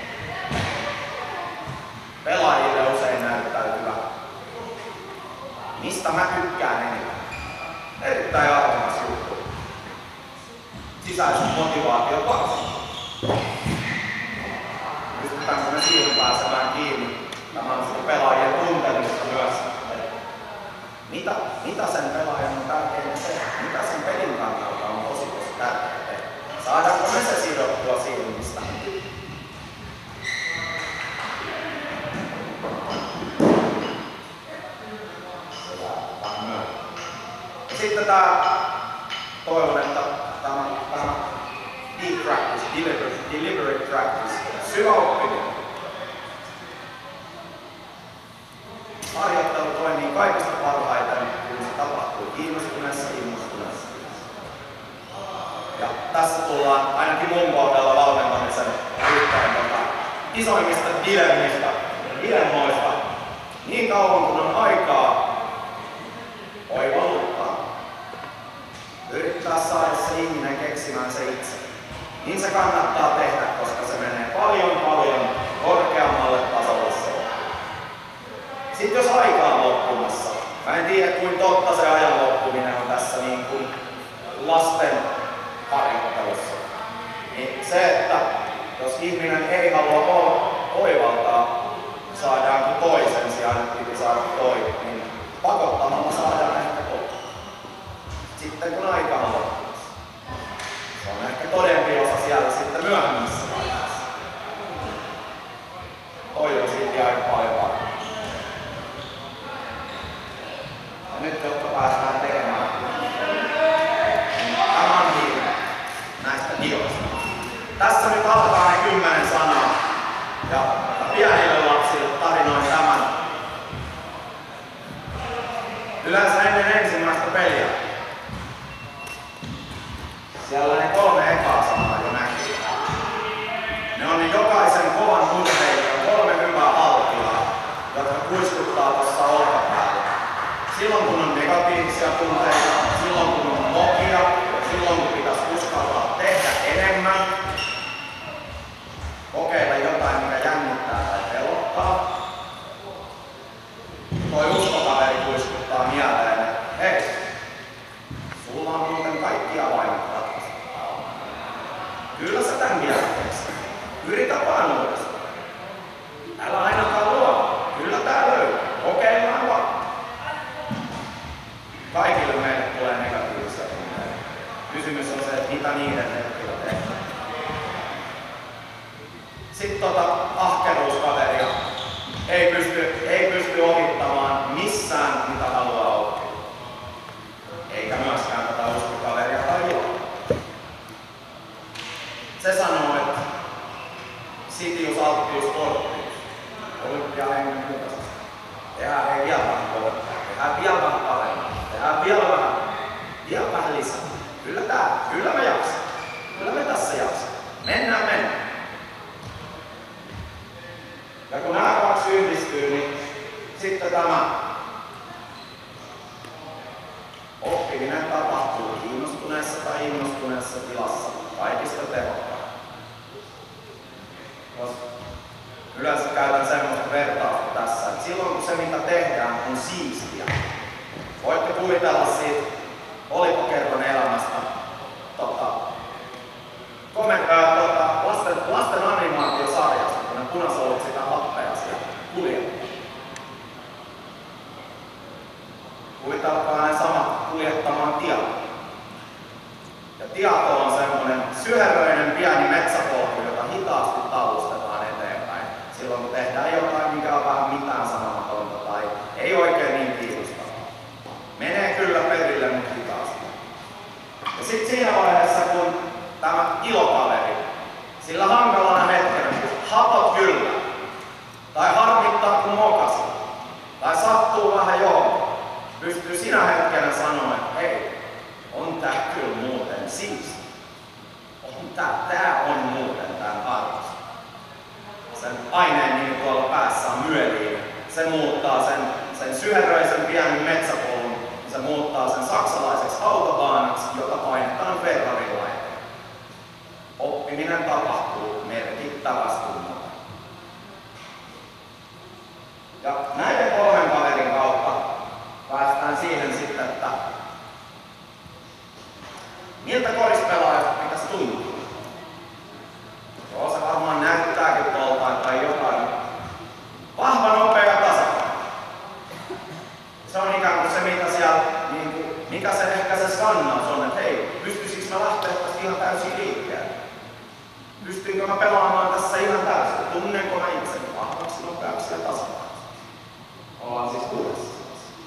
Pelaajille usein näyttäytyvä. Mistä mä tykkään eniten? Erittäin arvokas juttu. Sisäisen motivaation varsin. Pystytäänkö me siihen pääsemään kiinni? Tämä on sitä pelaajien tuntemista myös. Mitä, mitä sen pelaajan on tärkeintä tehdä? Mitä sen pelin kannalta on tosi tosi tärkeää tehdä? Saadaanko me se sidottua siihen, mistä me tykkää? Sitten tää, toivon, että tämä, tämä deep practice, deliberate, deliberate practice, syvä oppiminen. Harjoittelu toimii kaikista parhaiten, kun se tapahtuu kiinnostuneessa, innostuneessa. Ja tässä tullaan ainakin mun kohdalla valmentamisen yhteen tota, isoimmista dilemmista, dilemmoista. Niin kauan kun on aikaa oivalluttaa, yrittää saada se ihminen keksimään se itse. Niin se kannattaa tehdä, koska se menee paljon paljon korkeammalle tasolle se. Sitten jos aika on loppumassa, mä en tiedä kuin totta se ajan loppuminen on tässä niin kuin lasten harjoittelussa. Niin se, että jos ihminen ei halua oivaltaa, saadaanko toisen sijaan, että piti saada toi, niin pakottamalla saadaan ehkä toi. Sitten kun aika on loppumassa. Se on ehkä todempi osa siellä sitten myöhemmässä vaiheessa. Toi on silti aika paljon parempi. Ja nyt jotta päästään tekemään, niin tämä on hiili näistä dioista. Tässä nyt alkaa ne kymmenen sanaa. Ja pienille lapsille tarinoin tämän. Yleensä ennen ensimmäistä peliä. Siellä ne kolme ekaa sanaa jo näkyy. Ne on jokaisen kovan urheilijan kolme hyvää haltijaa, jotka kuiskuttaa tuossa olkapäällä. Silloin kun on negatiivisia tunteita, silloin kun on mokia, silloin kun pitäisi uskaltaa tehdä enemmän, kokeilla jotain, mikä jännittää tai pelottaa. Toi uskokaveri kuiskuttaa mieleen, että hei, sulla on muuten kaikki avaimet ratkaista. Kyllä sä tän vielä tekstit. Yritä vaan uudestaan. Älä ainakaan luo. Kyllä tää löytyy. Kokeillaan vaan. Kaikille meille tulee negatiivisia tunteita. Kysymys on se, että mitä niiden hetkellä tehdään. Sitten tota ahkeruuskaveria ei pysty, ei pysty ohittamaan missään, mitä haluaa oppia. Eikä myöskään tätä uskokaveria tai iloa. Se sanoo, että sitius, alttius, korttius. Olympia hengen mukaisesti. Tehdään ei vielä vähän kovempaa. Tehdään vielä vähän paremmin. Tehdään vielä vähän. Vielä vähän lisää. Kyllä tää. Kyllä me jaksaa. Kyllä me tässä jaksaa. Mennään, mennään. Ja kun nämä kaksi yhdistyy, niin sitten tämä oppiminen tapahtuu kiinnostuneessa tai innostuneessa tilassa kaikista tehokkaasti. Yleensä käytän semmoista vertausta tässä, että silloin kun se mitä tehdään on siistiä. Voitte kuvitella siitä Olipokerron elämästä tota, komentaa tota, lasten, lasten animaatiosarjasta, kun ne punasoulut sitä happea siellä kuljettaa. sitten alkaa ne samat kuljettamaan tietoa. Ja tieto on semmoinen syheröinen pieni metsäpolku, jota hitaasti talustetaan eteenpäin. Silloin kun tehdään jotain, mikä on vähän mitään sanomatonta tai ei oikein niin kiinnostavaa. Menee kyllä perille, mutta hitaasti. Ja sitten siinä vaiheessa, kun tämä ilokaveri, sillä hankalana hetkenä, kun hapot kyllä, tai harmittaa kun mokasit, tai sattuu vähän johon, pystyy sinä hetkenä sanoa, että hei, on tää kyllä muuten siisti. On tää, tää on muuten tän arvosta. Sen aineen nimi tuolla päässä on myeliin. Se muuttaa sen, sen syheröisen pienen metsäpolun, se muuttaa sen saksalaiseksi autobaanaksi, jota painetaan Ferrarilla. Oppiminen tapahtuu merkittävästi. Ja näiden kolmen kaverin kautta päästään siihen sitten, että miltä korispelaajalta pitäisi tuntua. Joo, se varmaan näyttääkin tuolta tai jotain. Vahva, nopea ja tasapaino. Se on ikään kuin se, mitä siellä, niin kuin, mikä se ehkä se skannaus on, että hei, pystyisikö mä lähteä tästä ihan täysin liikkeelle? Pystynkö mä pelaamaan tässä ihan täysin? Tunnenko mä itseni vahvaksi, nopeaksi ja tasapainoksi? Ollaan siis kuudessa.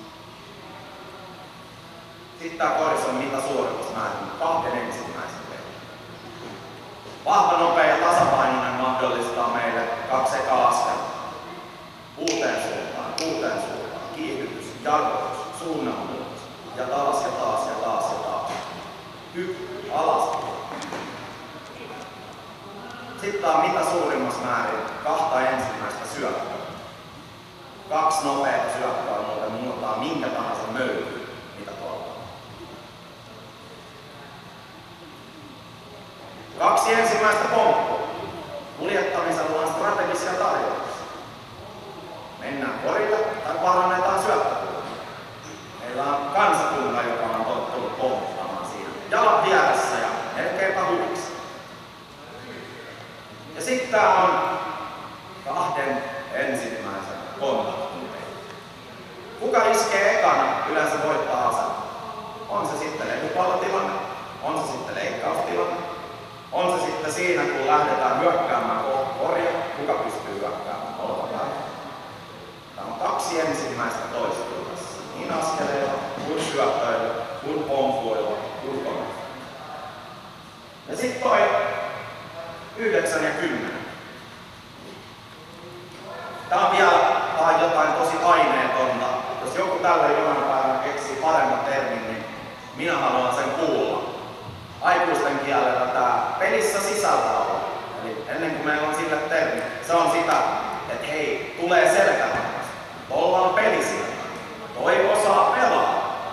Sitten tää koris on mitä suoritus määrin, kahden ensimmäisen pelin. Vahva, nopea ja tasapainoinen mahdollistaa meille kaksi ekaa askelta. Uuteen suuntaan, uuteen suuntaan, kiihdytys, jarrutus, suunnanmuutos. Ja taas ja taas ja taas ja taas. Hyppy, alas. Sitten on mitä suurimmassa määrin kahta ensimmäistä syökköä. Kaksi nopeata syökköä muuten muuttaa minkä tahansa möykyyn. Kaksi ensimmäistä pomppua. Kuljettamisella on strategisia tarjouksia. Mennään korille tai parannetaan syöttöpuolella. Meillä on kansakunta, joka on tottunut pomppamaan siinä. Jalat vieressä ja melkeinpä huviksi. Ja sitten tää on kahden ensimmäisen kontaktin peli. Kuka iskee ekana, yleensä voittaa asema. On se sitten lepupallotilanne, on se sitten leikkaustilanne. On se sitten siinä, kun lähdetään hyökkäämään korja, kuka pystyy hyökkäämään olkapäälle. Tämä on kaksi ensimmäistä toistuudessa. Niin askeleilla, kuin syöttöillä, kuin pompuilla, kuin koneilla. Ja sitten toi yhdeksän ja kymmenen. Tää on vielä tää on jotain tosi aineetonta. Jos joku tälle jonain päivänä keksii paremman termin, niin minä haluan sen kuulla. Aikuisten kielellä tää pelissä sisältö on. Eli ennen kuin meillä on sille termi, se on sitä, että hei, tulee selkärangas. Tuolla on peli siellä. Toi osaa pelaa.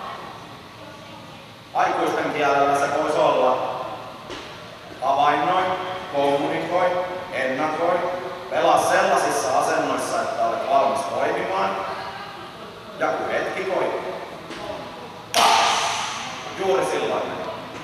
Aikuisten kielellä se voisi olla havainnoi, kommunikoi, ennakoi, pelaa sellaisissa asennoissa, että olet valmis toimimaan. Ja kun hetki koittaa. Juuri silloin.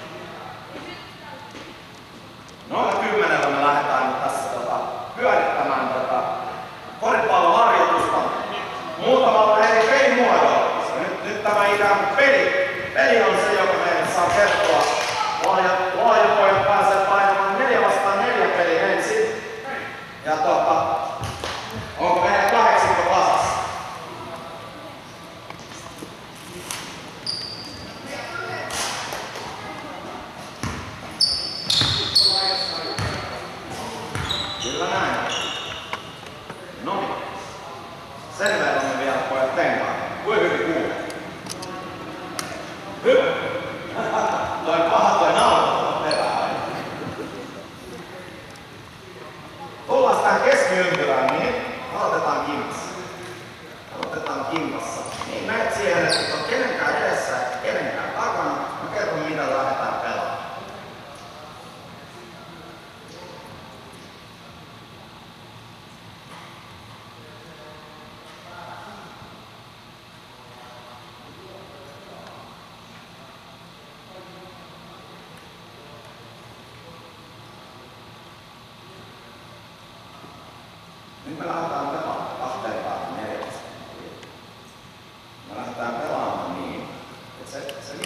Noilla kymmenellä me lähdetään nyt tässä tota, pyörittämään tota, koripalloharjoitusta muutamalla eri pelimuodolla. Nyt, nyt tämä ikään kuin peli, peli on se, joka meille saa kertoa. Laajapojat pääsee painamaan neljä vastaan neljä peli ensin. Ja tota, onko meidän kahdeksikko kasassa? Kyllä näin. Noniin. Sen verran me vielä pojat tenkaan. Kuin hyvin kuulee. Hyvä. Toi paha toi nauhoittaa perään. Tullaan tähän keskiympyrään, niin aloitetaan kimpassa. Aloitetaan kimpassa. Niin menet siihen, että on kenenkään edessä, kenenkään takana. Mä kerron mitä lähdetään pelaamaan. Nyt me lähdetään pelaamaan kahteen päälle neljästä. Me lähdetään pelaamaan niin,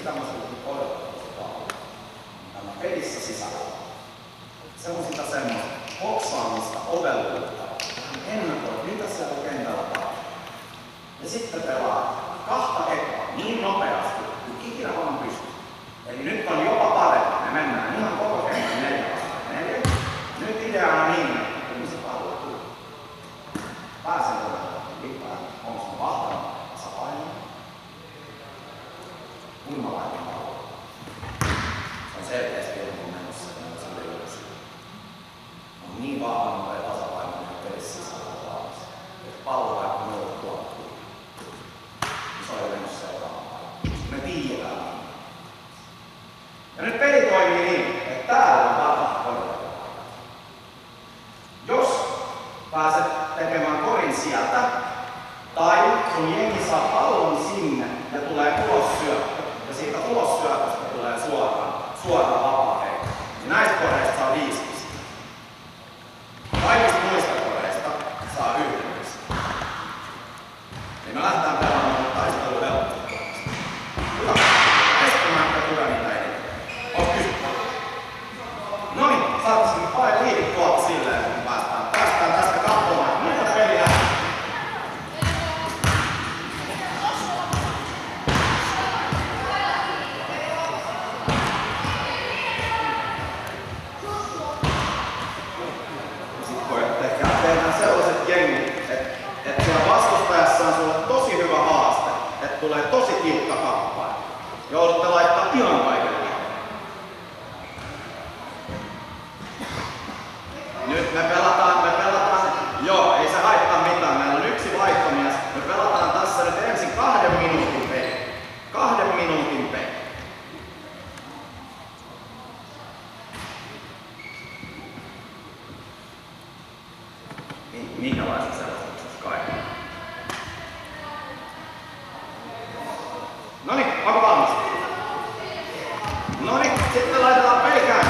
mitä mä suhtin odotan tosi paljon. Tämä pelissä sisällä. Se on sitä semmoista hoksaamista, ovelluutta. Ennakoi, mitä siellä kentällä tapahtuu. Ja sitten pelaa kahta ekaa niin nopeasti, kuin ikinä vaan pystyy. Eli nyt on jopa parempi. Me mennään ihan koko kentän neljä vastaan neljä. Nyt idea on niin, että kun se pallo tulee. Pääsen tuolla lippaan. Onko se vahva tasapaino? Kun mä laitan palloa. Se on selkeästi joku menossa, että se on ylös. On niin vahva nopea tasapaino, että pelissä sisällä taas. Että pallo vaikka minulle tuottuu. Se on jo mennyt seuraavaan. Me tiedetään. Ja nyt peli toimii niin, että täällä on parhaat korjauspaikat. Jos pääset tekemään korin sieltä, tai sun jengi saa pallon sinne ja tulee ulossyöttö, ja siitä ulossyötöstä tulee suoraan, suoraan vapaa heitto. Ja näistä koreista saa viisi pistettä. Kaikista muista koreista saa yhden pistettä. Eli me lähdetään pelaamaan taistelun helppoa. Hyvä. Estämättä kyllä niitä ei. Oot kysyttä. Noin, saataisiin nyt paljon liidit tuolta silleen, kun päästään, päästään tästä katsomaan. Mitä peli nähdään? Sitten koettekään tehdään sellaiset jengit, että et siellä vastustajassa on sulle tosi hyvä haaste, että tulee tosi tiukka kappale. Joudutte laittaa ihan kaiken. Nyt me pelataan, me pelataan, joo, ei se haittaa mitään, meillä on yksi vaihtomies. Me pelataan tässä nyt ensin kahden minuutin peli. Kahden minuutin peli. Minkälaista selostuksessa kaikki? Noniin, onko valmis? Noniin, sitten laitetaan pelikään.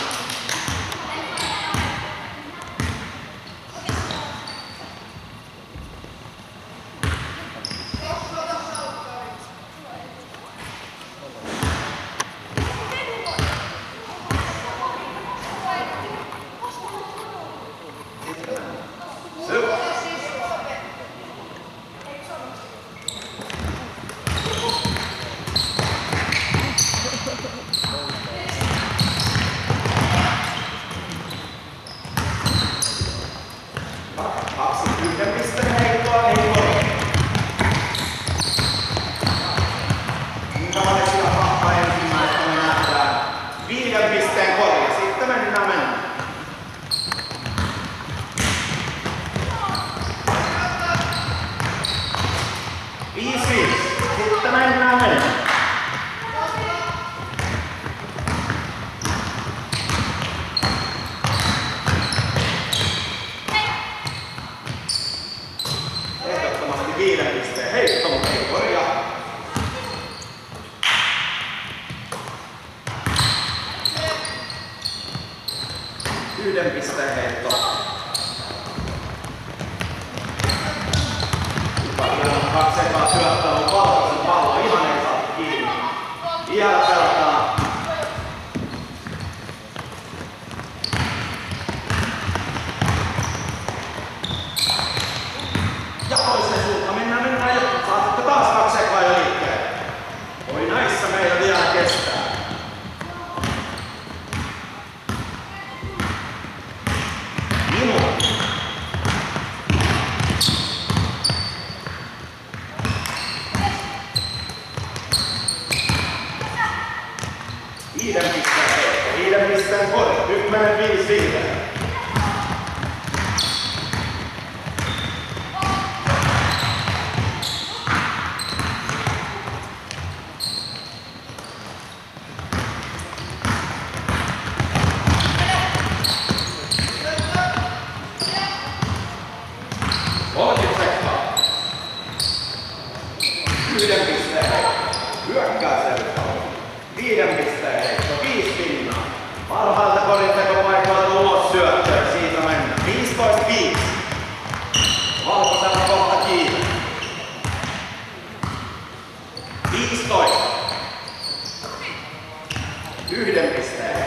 Viiden pisteen heitto, mutta ei korjaa. Yhden pisteen heitto. Kaksi ekaa syöttää on valkoisen pallo. Ihan ei saa kiinni. Ihan pelataan. Ja toiseen suuntaan mennään, mennään jo. Saatatte taas kaksi ekaa jo liikkeelle. Oi näissä meillä vielä kestää. Minuutti. Viiden pisteen, viiden pisteen kori. Kymmenen viisi viiden. Yhden pisteen heitto. Hyökkää selvä. Viiden pisteen heitto. Viisi pinnaa. Parhaalta korintekopaikoilta ulos syöttöön. Siitä mennään. viisitoista viisi. Valkosella kohta kiinni. viisitoista. Yhden pisteen.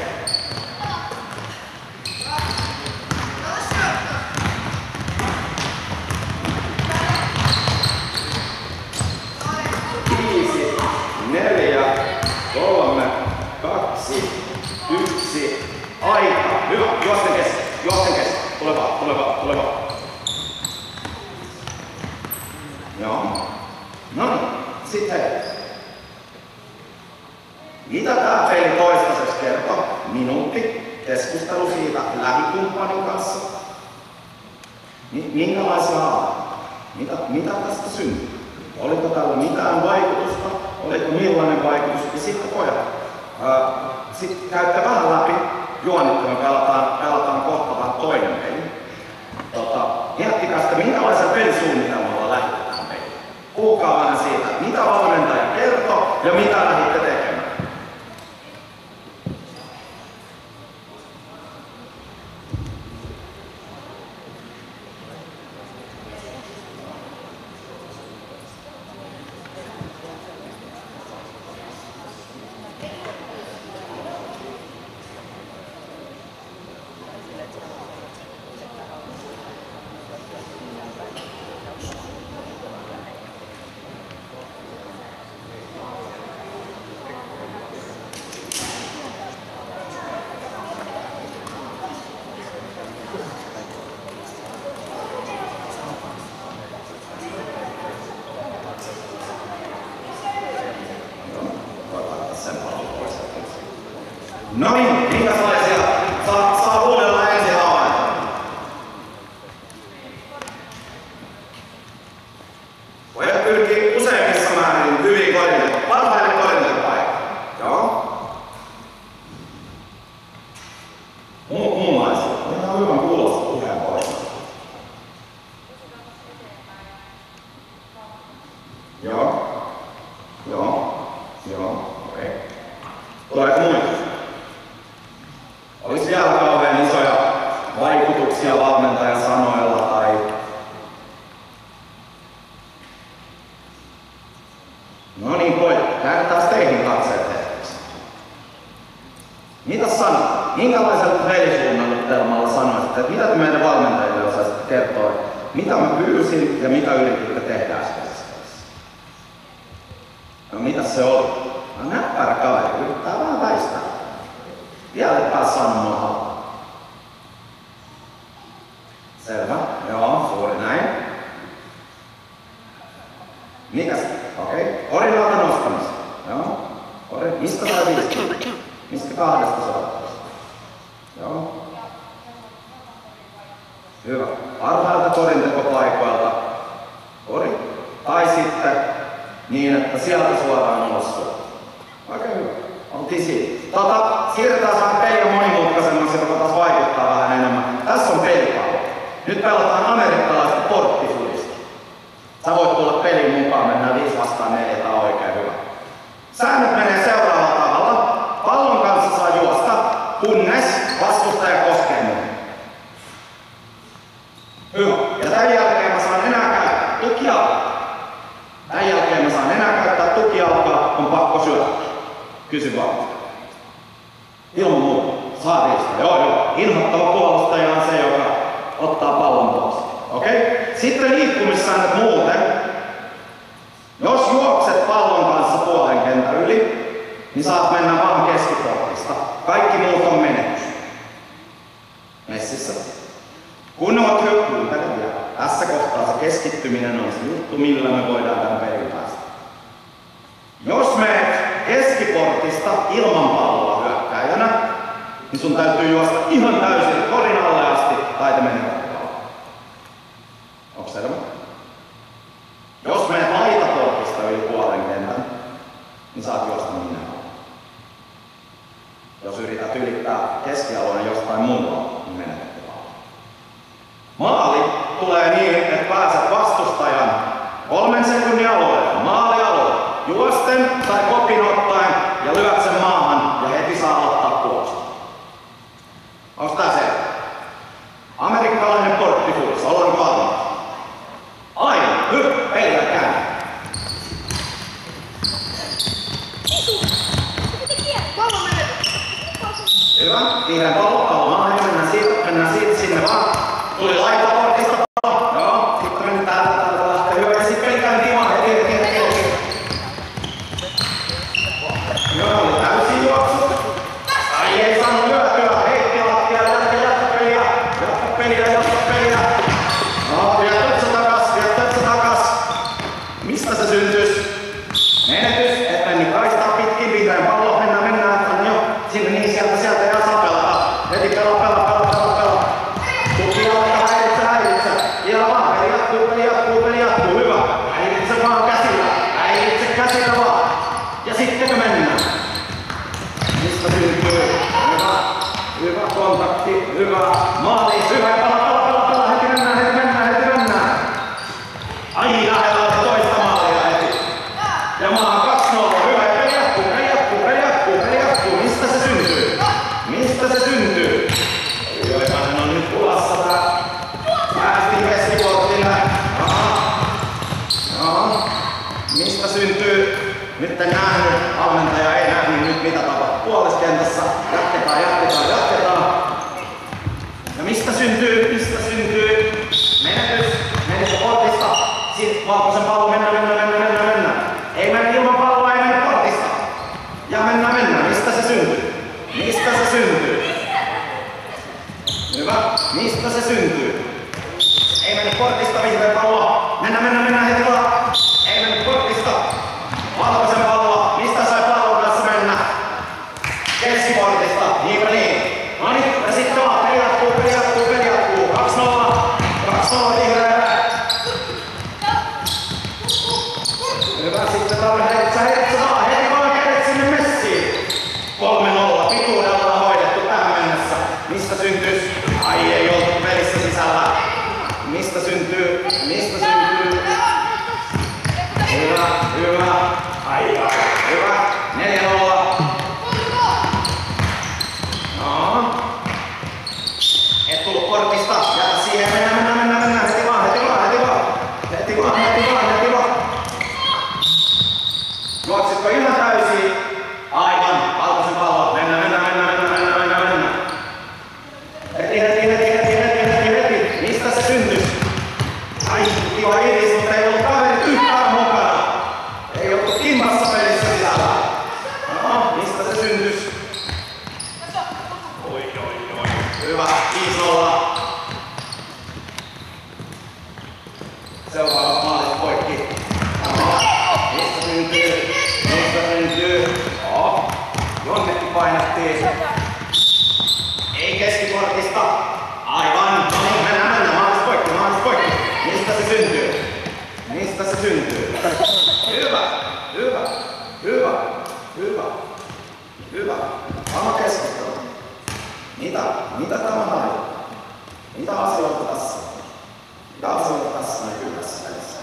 Viisi, neljä, kolme, kaksi, yksi. Aika. Hyvä. Juosten kesken. Juosten kesken. Tule vaan, tule vaan, tule vaan. Joo. No niin. Sitten hei. Mitä tää peli toistaiseksi kertoo? Minuutti. Keskustelu siitä lähikumppanin kanssa. Minkälaisia havaintoja? Mitä, mitä tästä syntyy? Oliko tällä mitään vaikutusta? Oliko millainen vaikutus? Ja sitten pojat. Äh, sitten käytte vähän läpi juonittelua, pelataan, pelataan kohta vaan toinen peli. Tota, miettikää sitä, minkälaisen pelisuunnitelmalla lähdetään peliin. Puhukaa vähän siitä, mitä valmentaja kertoo ja mitä lähditte tekemään. No niin, minkälaisia saa, saa huolella ensin havaintoja? Pojat pyrkii useimmissa määrin hyvin kohdille, parhaille kohdille paikkaan. Joo. Mu muunlaisia. On ihan hyvän kuulosta puheenvuorosta. Joo. Joo. Joo. Okei. Okay. Tuleeko muita? Olisi vielä kauhean isoja vaikutuksia valmentajan sanoilla tai... No niin, pojat, käännetään teihin katseet hetkeksi. Mitä sanot? Minkälaisella pelisuunnitelmalla sanoisitte, että mitä te meidän valmentajille osaisitte kertoa, mitä mä pyysin ja mitä yrititte tehdä äskeisessä? No mitä se oli? No näppärä kaveri, yrittää vähän väistää. Vielä et pääs sanomaan halua. Selvä. Joo, suuri näin. Mikäs? Okei. Okay. Orinalta nostamista. Joo. Ori. Mistä sai viisi? Mistä kahdesta saa? Joo. Hyvä. Parhailta korintekopaikoilta. Ori. Tai sitten niin, että sieltä suoraan ulos. Oikein hyvä. Oltiin siinä. Tota, siirretään vähän peliä monimutkaisemmaksi, joka taas vaikuttaa vähän enemmän. Tässä on pelipallo. Nyt pelataan amerikkalaista porttifudista. Sä voit tulla peliin mukaan, mennään viisi vastaan neljä, tää on oikein hyvä. Säännöt menee seuraavalla tavalla. Pallon kanssa saa juosta, kunnes vastustaja koskee minua. Hyvä. Ja tämän jälkeen mä saan enää käyttää tukijalkaa. Tämän jälkeen mä saan enää käyttää tukijalkaa, on pakko syöttää. Kysy vaan. Ilman muuta. Saa riistää. Joo, joo. Inhottava puolustaja on se, joka ottaa pallon pois. Okei? Okay? Sitten liikkumissäännöt muuten. Jos juokset pallon kanssa puolen kentän yli, niin saat mennä vaan keskiportista. Kaikki muut on menetys. Messissä. Kun oot hyppyyntänyt vielä. Tässä kohtaa se keskittyminen on se juttu, millä me voidaan tämän pelin päästä. Jos menet keskiportista ilman palloa hyökkääjänä, niin sun täytyy juosta ihan täysin korin alle asti, tai te menee palloon. Onko selvä? Jos menet laitaportista yli puolen kentän, niin saat juosta minä. Jos yrität ylittää keskialueen jostain muualla, niin menetätte palloon. Maali tulee niin, että pääset vastustajan kolmen sekunnin alueelle, maalialueelle, juosten tai kopin ottaen ja lyöt sen maahan ja heti saa aloittaa puolustaa. Onko tää se? Amerikkalainen porttifudis, ollaanko valmiita? Aina, hyvä, peliä käy. Pallo menee! Hyvä. Vihreän pallo, pallo maahan. Mennään siitä, mennään siitä sinne vaan. Tuli laitaportista pallo. Joo. Sitten mennään täältä, täältä lähtee. Hyvä. Ja sitten pelkään timaan. Heti, heti, heti, heti. Joo, oli täysin juoksu. Ai ei saanut lyötyä. Heitti lattiaa. Jatka, jatka peliä. Jatka peliä, jatka peliä. No, vielä tötsä takas, vielä tötsä takas. Mistä se syntyis? Menetys, et mennyt kaistaa pitkin vihreän pallo. Mennään, mennään. On jo sinne niin sieltä, sieltä ja saa pelata. Heti pelaa, pelaa, pelaa, pelaa, pelaa. Tuki jalka, häiritsä, häiritsä. Vielä vaan, peli jatkuu, peli jatkuu, peli jatkuu. Hyvä. Häiritsä vaan käsillä. Häiritsä käsillä vaan. Ja sittenkö mennään? Mistä syntyy? Hyvä. Hyvä kontakti, hyvä. Maali, hyvä. Pala, pala, pala, pala. Heti mennään, heti mennään, heti mennään. Ai lähellä oli toista maalia heti. Ja maahan kaksi nolla. Hyvä. Ja peli jatkuu, peli jatkuu, peli jatkuu, peli jatkuu. Mistä se syntyy? Mistä se syntyy? Joikainen on nyt pulassa tää. Päästiin keskiportille. Aha. Aha. Mistä syntyy? Nyt en nähnyt. Valmentaja ei nähnyt nyt mitä tapahtuu puoliskentässä. Jatketaan, jatketaan, jatketaan. Ja mistä syntyy? Mistä syntyy? Menetys. Menetys portista. Sitten valkoisen pallo. Mennään, mennään, mennään, mennään, mennään. Ei mennä ilman palloa, ei mennä portista. Ja mennään, mennään. Mistä se syntyy? Mistä se syntyy? Hyvä. Mistä se syntyy? Ei mennä portista, vihreä pallo. Mennään, mennään, mennään heti vaan. Ei mennä portista. Valkoisen palloa. Mistä sai pallon kanssa mennä? Keskiportista. Niinpä niin. No niin. Ja sitten vaan. Peli jatkuu, peli jatkuu, peli jatkuu. kaksi nolla. kaksi nolla vihreä. Hyvä. Sitten täällä häiritsä, häiritsä vaan. Heti vaan kädet sinne messiin. kolme nolla. Pituudella hoidettu tähän mennessä. Mistä syntyis? Ai ei oltu pelissä sisällä. Mistä syntyy? Mistä syntyy? Hyvä, hyvä. Ai ai. Hyvä. neljä nolla. No. Et tullut portista. Jätä siihen. Mennään, mennään, mennään, mennään. Heti vaan, heti vaan, heti vaan. Heti vaan, heti vaan, heti vaan. Juoksitko ihan täysin? Aivan. Valkoisen pallo. Mennään, mennään, mennään, mennään, mennään, mennään, mennään. Heti, heti, heti, heti, heti, heti, heti. Mistä se syntyi? Ai, kiva iris, mutta ei ollut kaverit yhtään mukana. Ei oltu kimmassa pelissä sisällä. No, mistä se syntyis? Oi, oi, oi. Hyvä, viisi nolla. Seuraavat maalit poikki. No, mistä syntyy? Mistä syntyy? No, jonnekin painettiin. Ei keskiportista. Aivan. No niin, mennään, mennään. Maalis poikki, maalis poikki. Mistä se syntyy? Mistä se syntyy? Hyvä, hyvä, hyvä, hyvä, hyvä. Sama keskustelu. Mitä? Mitä tämä haluaa? Mitä asioita tässä? Mitä asioita tässä näkyy tässä pelissä?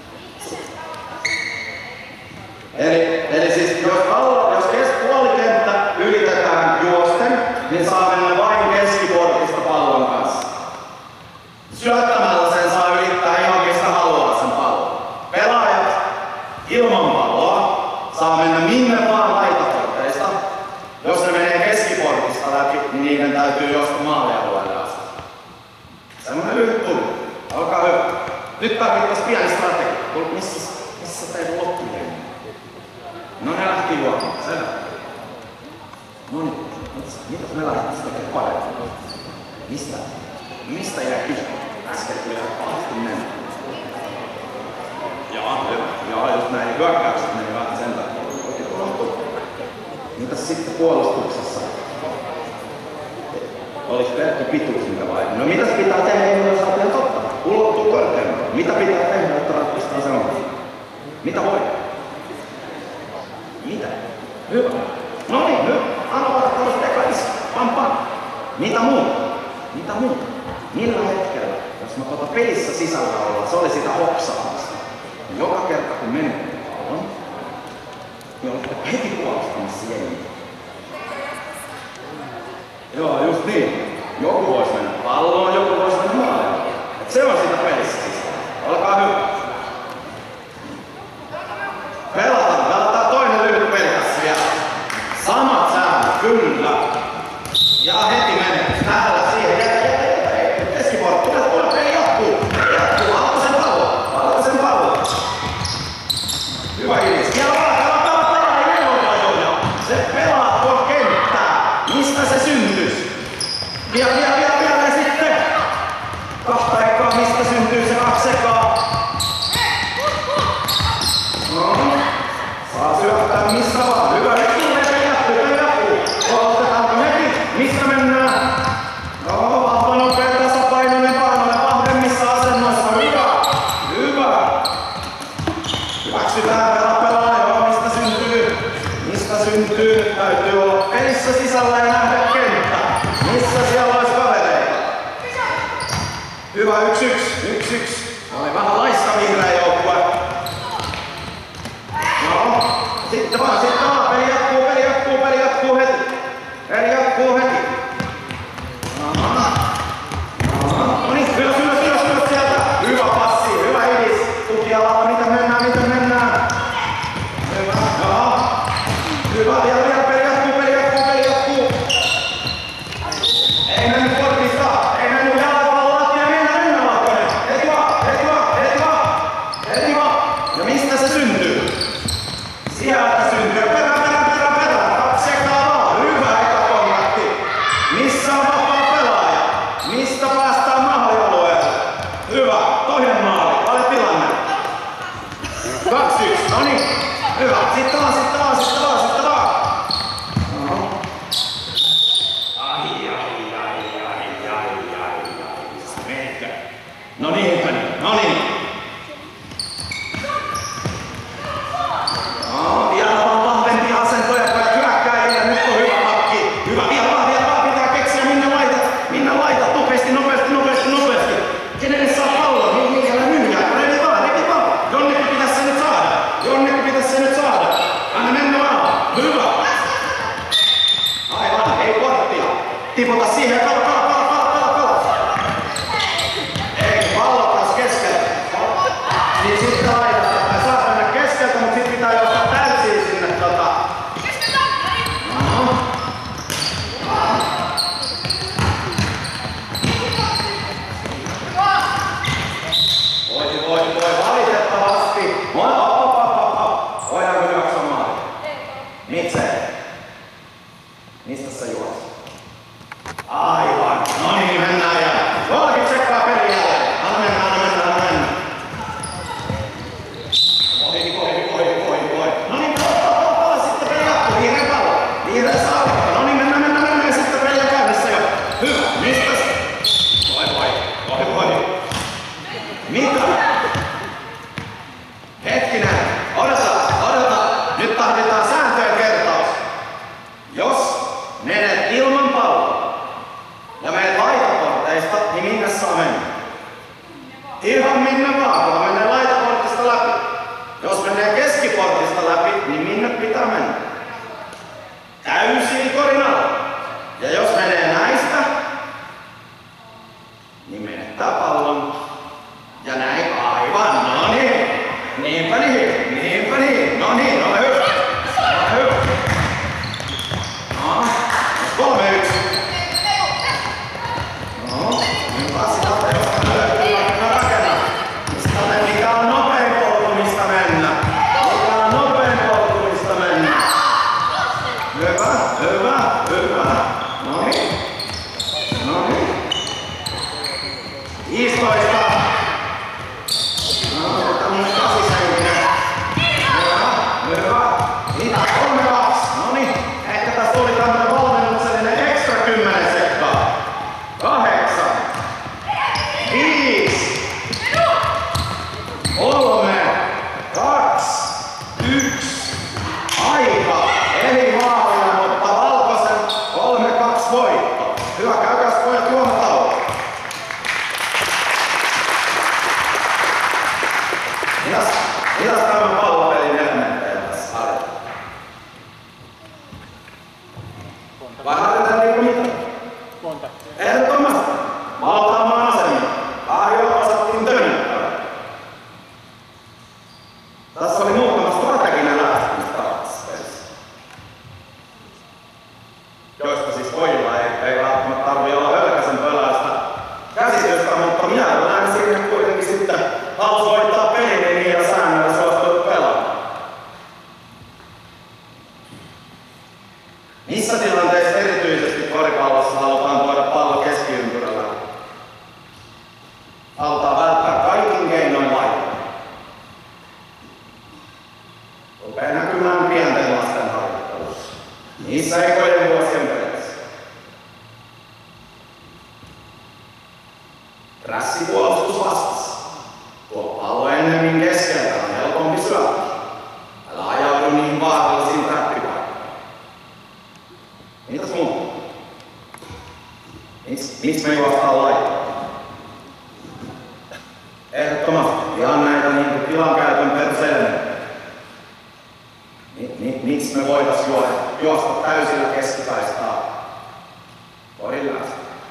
Eli, eli siis jos, pallo, jos puolikenttä ylitetään juosten, niin saa mennä vain keskiportista pallon kanssa. Syöttämällä sen saa ylittää ihan mistä haluaa sen pallon. Pelaajat ilman palloa saa mennä minne vaan laitaporteista. Jos ne menee keskiportista läpi, niin niiden täytyy juosta maalialueelle asti. Semmoinen lyhyt tuli. Olkaa hyvä. Nyt tarvittais pieni strategia. Missä, missä teidän loppujengi? No ne lähti juomaan. Selvä. No niin. Mitäs me lähdettiin tekemään paremmin? Mistä? Mistä jäi kyse? Äsken tuli ihan pahasti mennä. Jaa, hyvä. Jaa, just näin hyökkäykset meni vähän sen takia. Oikein unohtuu. Mitäs sitten puolustuksessa? Olis pelkkä pituus mikä vai? No mitäs pitää tehdä, jos saatiin totta? Ulottuu korkeammalle. Mitä pitää tehdä, jotta ratkaistaan se ongelma? Mitä voi? Mitä? Hyvä. No niin, hyvä. Anna vastaus tekais. Pam pam. Mitä muuta? Mitä muuta? Millä hetkellä, jos mä tuota pelissä sisällä ollaan, se oli sitä hopsaamista. Joka kerta kun menette pallon, niin olette heti puolustamassa jengiä. Joo, just niin. Joku vois mennä palloon, joku vois mennä maaliin. Se on sitä pelissä sisällä. Olkaa hyvä. Pelataan, pelataan toinen lyhyt peli tässä vielä. Samat säännöt, kyllä. syntyy, täytyy olla pelissä sisällä ja nähdä kenttää. Missä siellä olisi kavereita? Hyvä, yksi yksi, yksi yksi. Oli vähän laissa vihreä joukkue. No, sitten vaan, sitten vaan. Peli jatkuu, peli jatkuu, peli jatkuu heti. Peli jatkuu heti. Aha. Aha. No niin, ylös, ylös, ylös, ylös sieltä. Hyvä passi, hyvä idis. Tukialalla, miten mennään, miten mennään. Hyvä, joo. Hyvä, vielä, vielä, peli jatkuu, peli jatkuu, peli jatkuu. Ei mennyt kortista, ei mennyt jalkapallon lattia, mennä, mennä Valkonen. Heti vaan, heti vaan, heti vaan, heti vaan. Ja mistä se syntyy? Sieltä syntyy. Perä, perä, perä, perä. Kaksi ekaa vaan. Hyvä eka kontakti. Missä on vapaa pelaaja? Mistä päästään maalialueelle? Hyvä, toinen maali. Paljon tilanne. Kaksi yksi, no niin. Hyvä, sitten vaan, sitten vaan, sitten vaan, sitten vaan. No. Ai, ai, ai, ai, ai, ai, ai. Menkö? No niin, no niin. No, vielä vaan vahvempia asentoja pojat hyökkääjille. Nyt on hyvä pakki. Hyvä, vielä vaan, vielä vaan. Pitää keksiä minne laitat. Minne laitat. Nopeasti, nopeasti, nopeasti, nopeasti. Kenelle saa pallon? Niin, niin, älä myyjää. Revi vaan, revi vaan. Jonnekin pitäisi se nyt saada. Jonnekin pitäisi se nyt saada. Anna mennä vaan. Hyvä. Aivan, ei korttia. Tiputa siihen. Kala, kala, kala, kala, kala, kala. Ei, pallo taas keskellä. Niin sitten laitat. Saat mennä keskeltä, mutta sit pitää johtaa täysiin sinne tota. No. Voi, voi, voi, valitettavasti. Moi, op, op, op, op. Voidaanko juoksa maali? Miksei? Mistä sä juokset? Aivan. No niin, mennään ja kolmekymmentä sekkaa peli jälleen. Anna mennä, anna mennä, anna mennä. Voi, voi, voi, voi, voi. No niin, pala, pala, pala, sitten peli jatkuu. Vihreä pallo. Vihreä saa. No niin, mennään, mennään, mennään ja sitten peli on käynnissä jo. Hyvä, mistä se? Voi, voi, voi, voi. Mitä? Hetkinen, odota, odota. Nyt tarvitaan sääntöjen kertaus. Jos menet ilman palloa ja menet laitaporteista, niin minne saa mennä? Ihan minne vaan, kun menee laitaportista läpi. Jos menee keskiportista läpi, niin minne pitää mennä? Täysiin korin alla. Ja jos menee näistä, niin menettää pallon. Ja näin aivan, no niin. Niinpä niin, niinpä niin. No niin, no hyvä. No hyvä. No, kolme yksi. No, nyt taas sitä tehostaa löytyy vaikka rakenna. Mistä ne, mikä on nopein polku, mistä mennä? Mikä on nopein polku, mistä mennä? Hyvä, hyvä, hyvä. No niin. No niin. viisitoista. No, tämmönen kasisenkinen. Hyvä, hyvä. Mitä? kolme kaksi. No niin. Ehkä tässä tuli tämmönen valmennuksellinen ekstra kymmenen sekkaa. Kahdeksan. Viisi. Kolme. Kaksi. Yksi. Aika. Eli maalia, mutta Valkosen kolme kaksi voitto. Hyvä, käykääs pojat juomatauolla. Mitäs, mitäs tämän pallopelin elementtejä tässä harjoitetaan? Vai harjoitetaan niinku mitä? Kontaktia. Ehdottomasti. Valtaamaan asemia. Ahjoa osattiin tönnittää. Tässä oli muutama strateginen lähestymistapa tässä pelissä. Joista siis pojilla ei, ei välttämättä tarvii olla hölkäsen pöläistä käsitystä, mutta minä näen siinä kuitenkin sitten halus voittaa pelin, niin niillä säännöillä suostuu pelaamaan. Missä tilanteessa erityisesti koripallossa halutaan tuoda pallo keskiympyrällä? Halutaan välttää kaikin keinoin laittaa. Rupee näkymään pienten lasten harjoittelussa. Niissä ekojen vuosien pelissä. Prässipuolustus vastassa. Tuo pallo ennemmin keskeltä on helpompi syöttää. Älä ajaudu niihin vaarallisiin trappipaikkoihin. Miks, miksi me juostaan laittaa? Ehdottomasti. Ihan näitä niin tilankäytön peruselementtejä. Ni, ni, miksi me voitais juosta, juosta täysillä keskikaistaa korilla?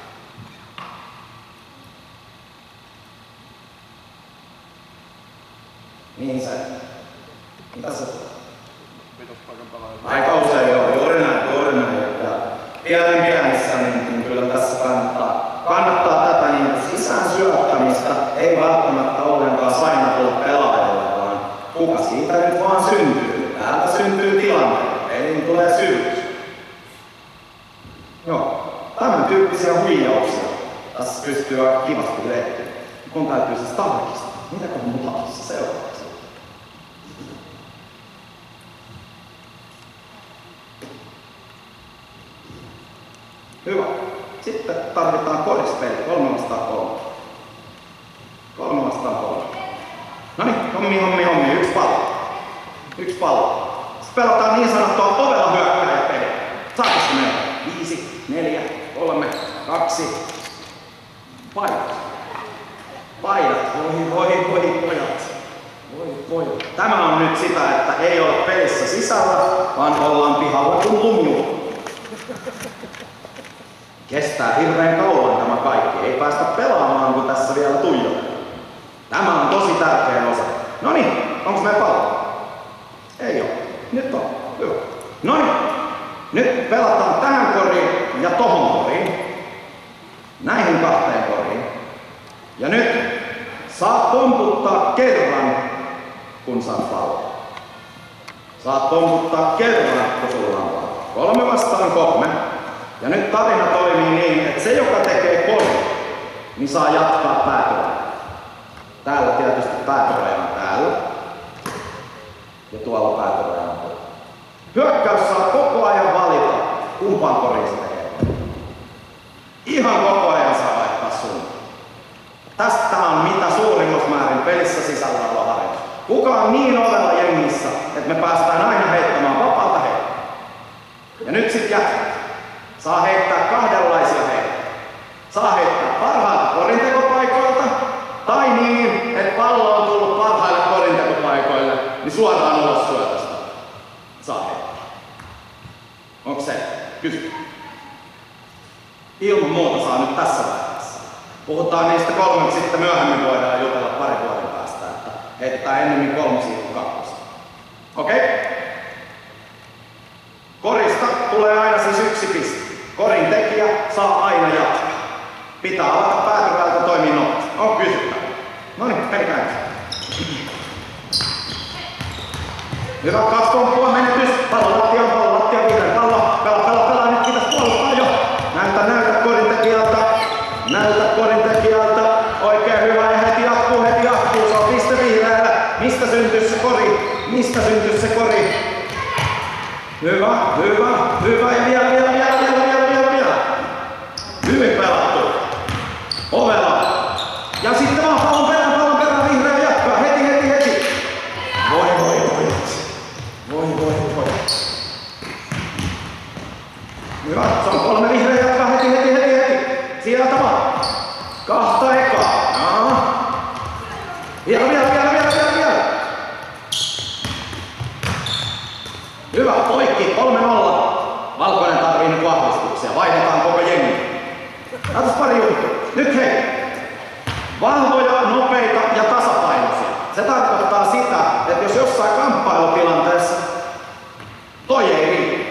Mihin sä? Mitä sä tulet? Aika usein joo, juuri näin, juuri näin. Ja pienen pienissä, niin, niin kyllä tässä kannattaa, kannattaa tätä niin sisään syöttämistä, ei välttämättä ollenkaan painatulla pelaajalle, vaan kuka siitä nyt vaan syntyy. Täältä syntyy tilanne, eli tulee syvyys. Joo, tämän tyyppisiä huijauksia tässä pystyy aika kivasti lehtiä. Kun täytyy siis tarkistaa, mitäkö mulla on tuossa seuraavaksi. Hyvä. Sitten tarvitaan korispeli, kolme vastaan kolme. Kolme vastaan kolme. Noniin, hommi, hommi, hommi, yksi pallo. Yksi pallo. Sitten pelataan niin sanottua ovella hyökkääjäpeliä. Saatko se mennä? Viisi, neljä, kolme, kaksi. Paidat. Paidat. Voi, voi, voi, pojat. Voi, voi. Tämä on nyt sitä, että ei ole pelissä sisällä, vaan ollaan pihalla kuin lumju. Kestää hirveän kauan tämä kaikki. Ei päästä pelaamaan, kun tässä vielä tuijotetaan. Tämä on tosi tärkeä osa. Noniin, onko meillä pallo? Ei oo. Nyt on. Hyvä. Noniin. Nyt pelataan tähän koriin ja tohon koriin. Näihin kahteen koriin. Ja nyt saat pomputtaa kerran, kun saat pallon. Saat pomputtaa kerran, kun sulla on pallon. Kolme vastaan kolme. Ja nyt tarina toimii niin, että se, joka tekee kolme, niin saa jatkaa päätörajan. Täällä tietysti päätöraja on täällä. Ja tuolla päätöraja on tuolla. Hyökkäys saa koko ajan valita, kumpaan koriin se tekee. Ihan koko ajan saa vaihtaa suuntaan. Tästä on mitä suurimmassa määrin pelissä sisällä olla harjoitus. Kuka on niin ovella jengissä, että me päästään aina heittämään vapaalta heittää. Ja nyt sit jatkaa. Saa heittää kahdenlaisia heittää. Saa heittää parhailta korintekopaikoilta, tai niin, että pallo on tullut parhaille korintekopaikoille, niin suoraan ulos syötöstä. Saa heittää. Onko se? Kysy. Ilman muuta saa nyt tässä vaiheessa. Puhutaan niistä kolmeksi, sitten myöhemmin voidaan jutella pari vuoden päästä, että heitetään ennemmin kolmosia kuin kakkosia. Okei? Okay? Korista tulee aina siis yksi piste. Korin tekijä saa aina jatkaa. Pitää alkaa päätyrältä toimia nopeasti. On kysyttävä. Noniin, peli käynnissä. Hyvä, kaksi pomppua menetys. Pallo lattiaan, pallo lattiaan, vihreä pallo. Pela, pela, pela. Nyt pitäis puolustaa jo. Näytä, näytä korin tekijältä. Näytä korin tekijältä. Oikein hyvä ja heti jatkuu, heti jatkuu. Se on piste vihreällä. Mistä syntyy se kori? Mistä syntyy se kori? Hyvä, hyvä, hyvä ja vielä, vielä, vielä, vielä, vielä, vielä, vielä. Hyvin pelattu. Ovela. Ja sitten vaan pallon perään, pallon perään, vihreä jatkaa. Heti, heti, heti. Voi, voi, voi. Voi, voi, voi. Hyvä, se on kolme vihreä jatkaa. Heti, heti, heti, heti. Sieltä vaan. Kahta ekaa. Jaa. Vielä, vielä, vielä, vielä, vielä, vielä. Hyvä, poikki, kolme nolla. Valkoinen tarvii nyt vahvistuksia. Vaihdetaan koko jengi. Katsos pari juttua. Nyt hei. Vahvoja, nopeita ja tasapainoisia. Se tarkoittaa sitä, että jos jossain kamppailutilanteessa toi ei riitä.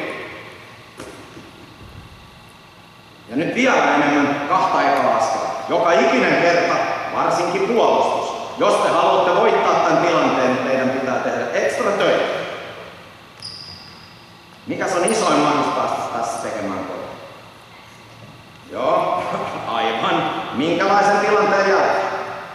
Ja nyt vielä enemmän kahta ekaa askelta. Joka ikinen kerta, varsinkin puolustus. Jos te haluatte voittaa tämän tilanteen, niin teidän pitää tehdä ekstra töitä. Mikäs on isoin mahdollisuus päästä tässä tekemään kotiin? Joo, aivan. Minkälaisen tilanteen jälkeen?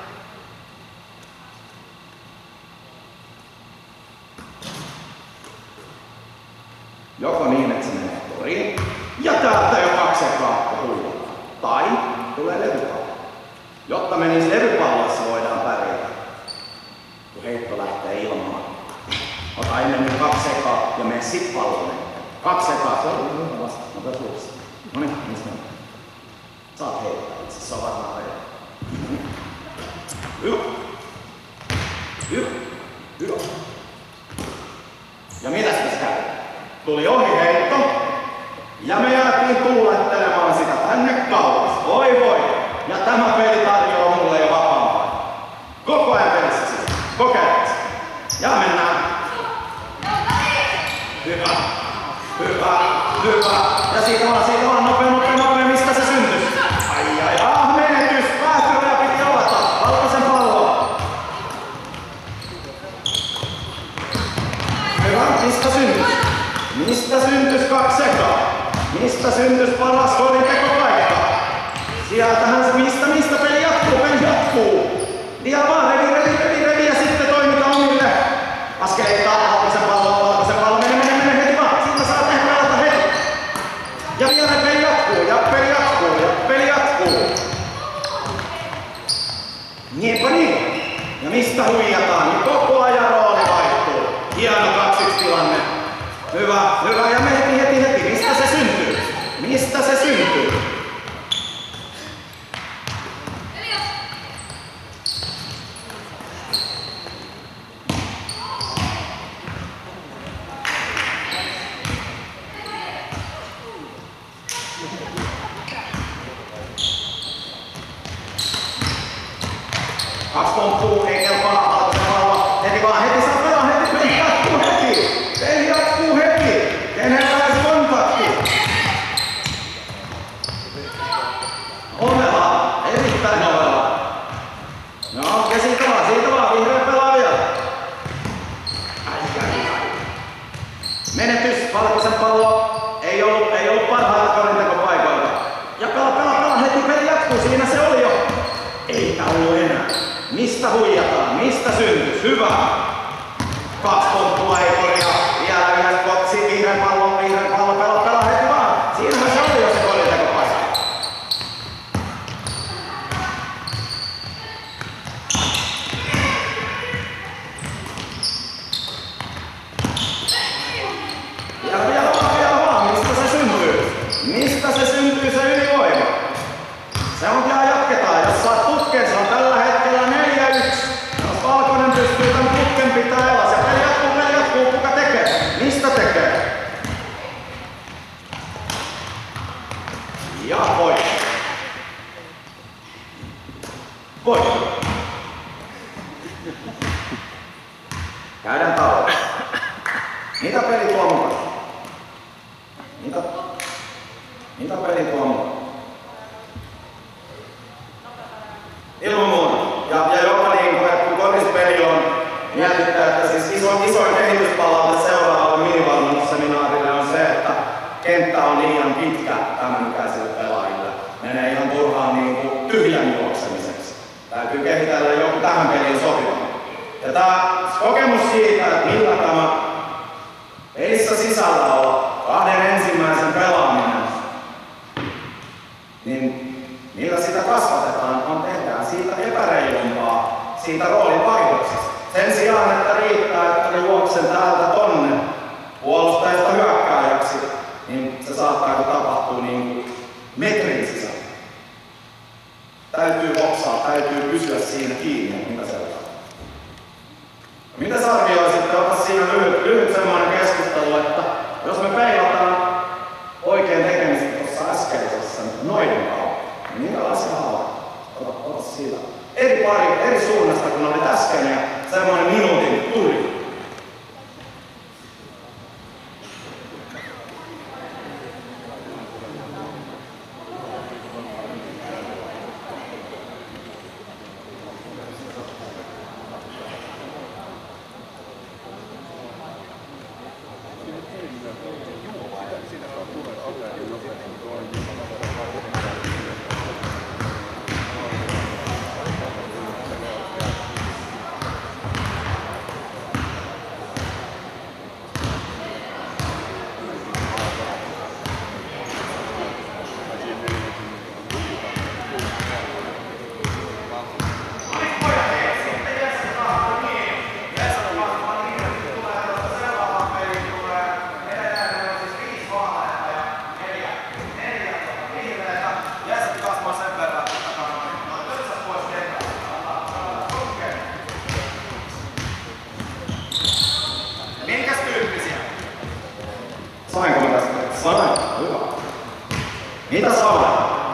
Joko niin, että se menee toriin, ja täältä jo kaksi ekaa huijataan. Tai tulee levypallo. Jotta menisi levypalloissa voidaan pärjätä, kun heitto lähtee ilmaan. Ota ennen kaksi ekaa ja mene sit pallolle. Kaksi ekaa, se on hyvä vasta. Nopea tulossa. Noniin, missä mennään? Saat heittää itse, se on varmaan reilu. Hyvä. Hyvä. Hyvä. Ja mitäs tässä käy? Tuli ohiheitto. Ja me jäätiin tuulettelemaan sitä tänne kauas. Voi voi. Ja tämä peli tarjoaa mulle jo vapaampaa. Koko ajan pelissä siis. Kokeilet. Ja mennään. Hyvä. Hyvä. Hyvä. Ja siitä vaan, siitä vaan. Nopea, nopea, nopea. Mistä se syntyy? Ai ai ai. Menetys. Päätyraja piti avata. Valkoisen pallon. Hyvä. Mistä syntys? Mistä syntys kaksi sekaa? Mistä syntys paras kodin tekopaikka? Sieltähän se mistä, mistä peli jatkuu, peli jatkuu. Ihan vaan revi, revi, revi, revi ja sitten toimita omille. Askeleita, valkoisen pallon, valkoisen pallon, mene, mene, mene heti vaan. Siitä saa tehdä pelata heti. Ja vielä peli jatkuu, ja peli jatkuu, ja peli jatkuu. Niinpä niin. Ja mistä huijataan, niin koko ajan rooli vaihtuu. Hieno kaksi yksi tilanne. Hyvä, hyvä ja me heti, heti, heti. Mistä se syntyy? Mistä se syntyy? Kaksi pomppuu, ei kelpaa, valkoisen pallo. Heti vaan, heti saa pelaa, heti, peli jatkuu heti. Peli jatkuu heti. Kenellä olisi kontakti? Ovela, erittäin ovela. No, ja siitä vaan, siitä vaan, vihreä pelaa vielä. Ai, ai, ai. Menetys, valkoisen pallo. Ei ollut, ei ollut parhaita korintekopaikoilta. Ja pelaa, pelaa, pelaa, heti peli jatkuu, siinä se oli jo. Eikä ollut enää. Mistä huijataan? Mistä syntys? Hyvä! Kaksi pomppua ei korjaa. Vielä yhdessä kotsi. Vihreän pallon, vihreän pallon. Pelaa, pelaa heti vaan. Siinähän se oli jo se korintekopaikka. Ja vielä vaan, vielä vaan. Mistä se syntyy? Mistä se syntyy se ylivoima? Se on vielä jatketaan. Jos saat putken, se on tällä hetkellä neljä yksi. Jos valkoinen pystyy tämän putken pitää elas. Ja peli jatkuu, peli jatkuu. Kuka tekee? Mistä tekee? Ja voi. Voi. Käydään tauolla. Mitä peli tuo mukaan? Mitä? Mitä peli tuo mukaan? Ilman muuta. Ja, ja jopa niin kuin, että kun korispeli on mietittää, että siis iso, isoin kehityspalaute seuraavalle minivalmennusseminaarille on se, että kenttä on liian pitkä tämän ikäisille pelaajille. Menee ihan turhaan niin kuin tyhjän juoksemiseksi. Täytyy kehitellä joku tähän peliin sopiva. Ja tämä kokemus siitä, että millä tämä pelissä sisällä on kahden ensimmäisen pelaaminen, niin millä sitä kasvatetaan, on tehdään siitä epäreilumpaa, siitä roolin vaihdoksesta. Sen sijaan, että riittää, että ne juoksen täältä tonne puolustajasta hyökkääjäksi, niin se saattaa tapahtua niin kuin metrin sisällä. Täytyy hoksaa, täytyy pysyä siinä kiinni, mitä se on. Mitä sä arvioisit, ota siinä lyhyt, lyhyt semmoinen keskustelu, että jos me peilataan oikein tekemistä tuossa äskeisessä noiden kautta, niin minkälaisia haavoja? Ota, ota siitä. Eri pari, eri suunnasta, kun oli äsken ja semmoinen minuutin tuli. hyvä. Mitäs Aule?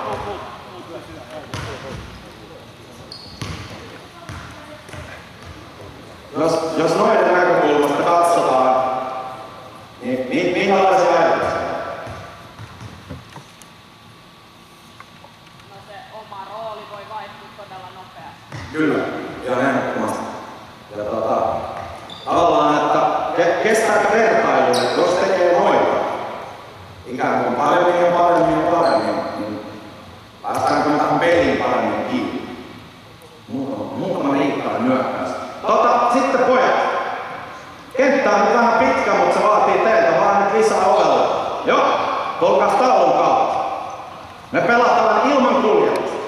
Jos, jos noiden näkökulmasta katsotaan, niin, niin minkälaisia ajatuksia? No se oma rooli voi vaihtua todella nopeasti. Kyllä, ihan ehdottomasti. Ja tota, tavallaan, että ke, kestääkö vertailu, että jos tekee noita, ikään kuin paremmin ja paremmin ja paremmin, niin päästäänkö me tähän peliin paremmin kiinni? Muutama, muutama riittävä nyökkäys. Tota, sitten pojat. Kenttä on nyt vähän pitkä, mutta se vaatii teiltä vaan nyt lisää ovella. Joo, tulkaas taulun kautta. Me pelataan ilman kuljetusta.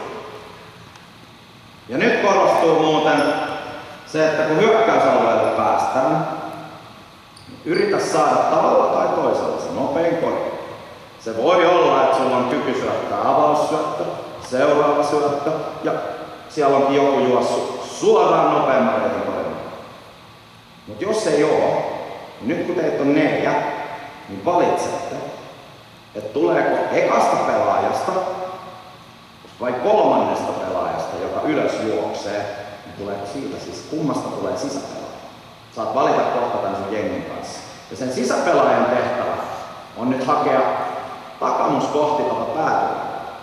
Ja nyt korostuu muuten se, että kun hyökkäysalueelle päästään, niin yritä saada tavalla tai toisella se nopein kori. Se voi olla, että sulla on kyky syöttää avaussyöttö, seuraava syöttö ja siellä onkin joku juossut suoraan nopeammalle korille. Mutta jos ei oo, niin nyt kun teitä on neljä, niin valitsette, että tuleeko ekasta pelaajasta vai kolmannesta pelaajasta, joka ylös juoksee, niin tuleeko siitä siis, kummasta tulee sisäpelaaja. Saat valita kohta tämän sun jengin kanssa. Ja sen sisäpelaajan tehtävä on nyt hakea takamus kohti tuota päätyä.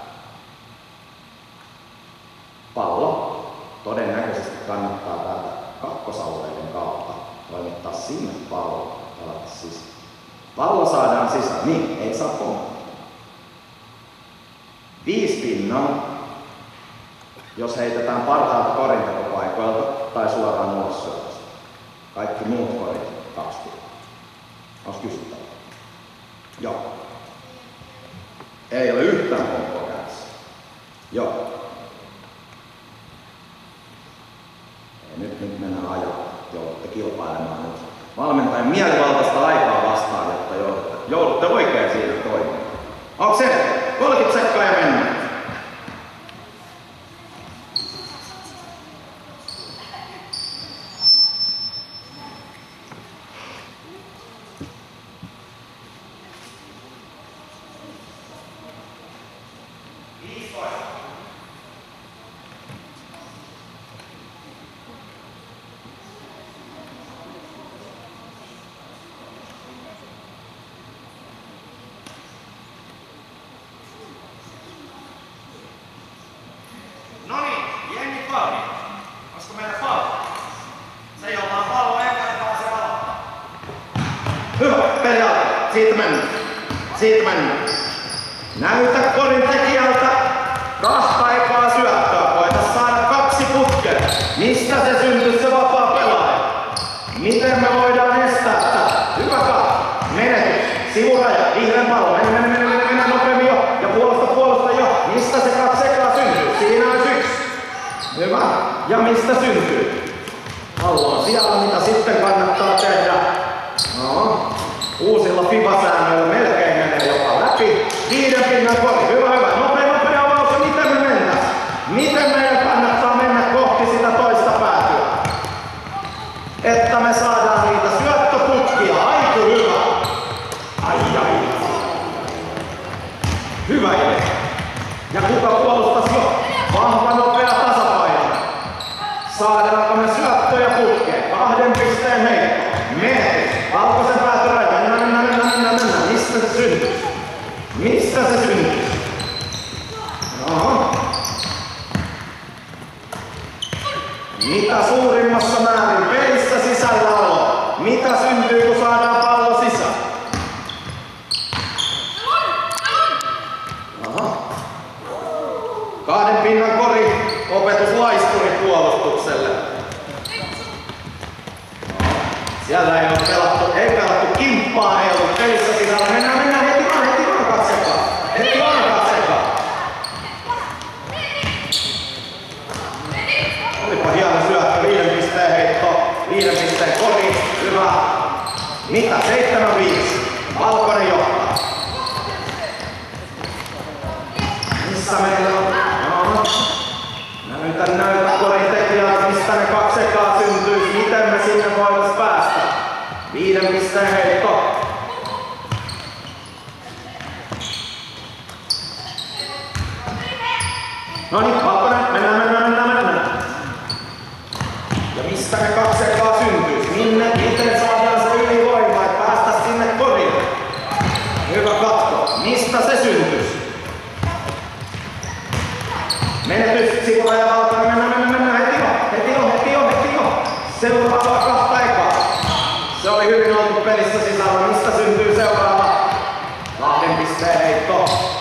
Pallo todennäköisesti kannattaa täältä kakkosalueiden kautta toimittaa sinne pallo. Pelata sisään. Pallo saadaan sisään. Niin, ei saa pommaa. Viisi pinnaa, jos heitetään parhaalta korintekopaikoilta tai suoraan ulos syötöstä. Kaikki muut korit kaksi pinnaa. Onko kysyttävä? Joo. Ei ole yhtään pompoa kädessä. Joo. Ei, nyt, nyt mennään ajaa. Joudutte kilpailemaan nyt valmentajan mielivaltaista aikaa vastaan, jotta joudutte, joudutte oikein siinä toimimaan. Onko se? kolmekymmentä sekkaa ja mennään. Siitä mennään. Siitä mennään. Näytä korin tekijältä kahta ekaa syöttöä. Koita saada kaksi putkea. Mistä se syntyy se vapaa pelaaja? Miten me voidaan estää tätä? Hyvä katso. Menetys. Sivuraja. Vihreän pallo. Mennä, mennä, mennä, mennä, mennä nopeammin jo. Ja puolusta, puolusta jo. Mistä se kaksi ekaa syntyy? Siinä on yksi. Hyvä. Ja mistä syntyy? Pallo on siellä, mitä sitten kannattaa tehdä. No. Uusilla FIBA-säännöillä melkein menee jopa läpi. Viiden pinnan kori. Hyvä, hyvä. Nopea, nopea avaus. Ja miten me mennään? Miten meidän kannattaa mennä kohti sitä toista päätyä? Että me saadaan niitä syöttöputkia. Aiku hyvä. Ai ai. Hyvä idea. Ja kuka puolustas jo? Vahva, nopea, tasapaino. Saadaanko me syöttöjä putkeen? Kahden pisteen heikko. Menetys. Valkoisen päätyraita. Mennä, mennä, mennä, mennä, mennä. Mistä se syntyy? Mistä se syntyy? Oho. Mitä suurimmassa määrin pelissä sisällä on? Mitä syntyy, kun saadaan pallo sisään? Aha. Kahden pinnan kori, opetus laisturi puolustukselle. Siellä ei ole pelattu, ei pelattu kimppaa, ei ollut pelissä sisällä. Mennään, mennään heti vaan, heti vaan katsekaan. Heti vaan katsekaan. Olipa hieno syöttö, viiden pisteen heitto, viiden pisteen kori, hyvä. Mitä? seitsemän viisi. Valkoinen johtaa. Missä meillä on? No. Näytä, näytä korin tekijät, mistä ne kaksi ekaa syntyy. Miten me sinne voitais päästä? Viiden pisteen heitto. No niin, Valkonen, mennään, mennään, mennään, mennään. Ja mistä ne kaksi ekaa syntyis? Minne, miten saadaan se ylivoima, että päästä sinne koriin? Hyvä katko. Mistä se syntyis? Menetys, sivulla ja Valkonen, mennään, mennään, mennään. Heti jo, heti jo, heti jo, heti jo. Seuraava kahta ekaa. Se oli hyvin oltu pelissä sisällä. Mistä syntyy seuraava? Lahden pisteen heitto.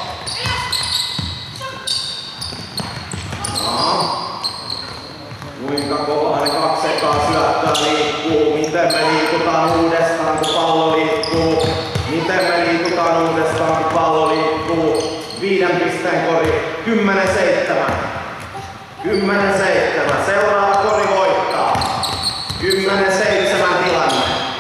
Kuinka kovaa ne kaksi ekaa syöttöä liikkuu? Miten me liikutaan uudestaan kun pallo liikkuu? Miten me liikutaan uudestaan kun pallo liikkuu? Viiden pisteen kori. Kymmenen seitsemän. Kymmenen seitsemän. Seuraava kori voittaa. Kymmenen seitsemän tilanne.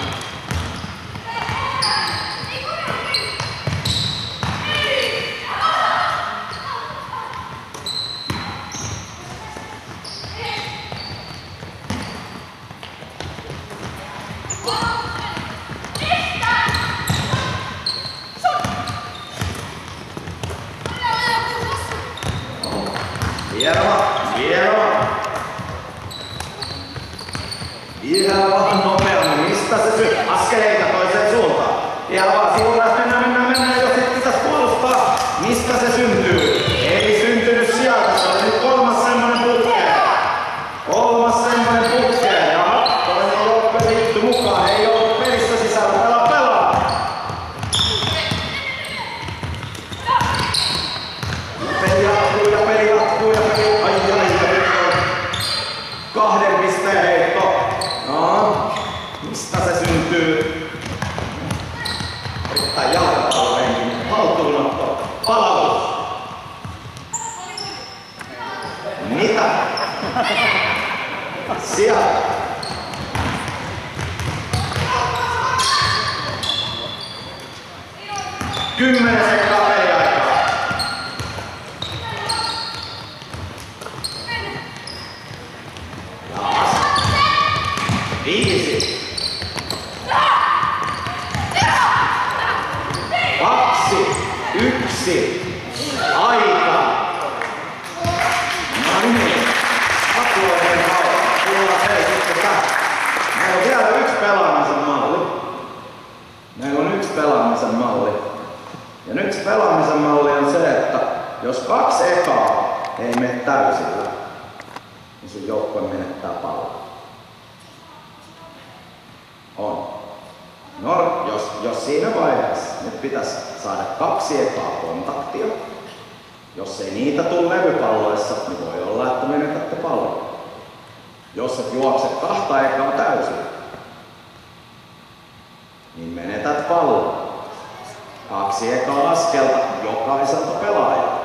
Hienoa, hienoa. Ihan vähän nopeammin. Mistä se syy? Askeleita toiseen suuntaan. Ihan vaan sivulla, mennään, mennään, mennään. Jos et pitäis puolustaa. Mistä se syntyy? Ei syntynyt sieltä. Se oli nyt kolmas semmonen putkeen. Kolmas semmonen putkeen. Ja toinen joukkue liitty mukaan. Ei ollut pelissä sisällä. Pelaa, pelaa. Peli jatkuu ja peli jatkuu ja peli. Ai ai ai. Kahden pisteen heitto. No, mistä se syntyy? Erittäin jalkapallo henkinen. Haltuunotto. Palautus. Mitä? Sieltä. Kymmenen sekkaa peliaikaa. Viisi. Kaksi. Yksi. Aika. No niin. Aploiden kautta. Kuullaan se sitten tästä. Meillä on vielä yksi pelaamisen malli. Meillä on yksi pelaamisen malli. Ja nyt se pelaamisen malli on se, että jos kaksi ekaa ei mene täysillä, niin sun joukkue menettää pallon. On. No, jos, jos siinä vaiheessa nyt pitäisi saada kaksi ekaa kontaktia, jos ei niitä tule levypalloissa, niin voi olla, että menetätte pallon. Jos et juokse kahta ekaa täysin, niin menetät pallon. Kaksi ekaa askelta jokaiselta pelaajalta.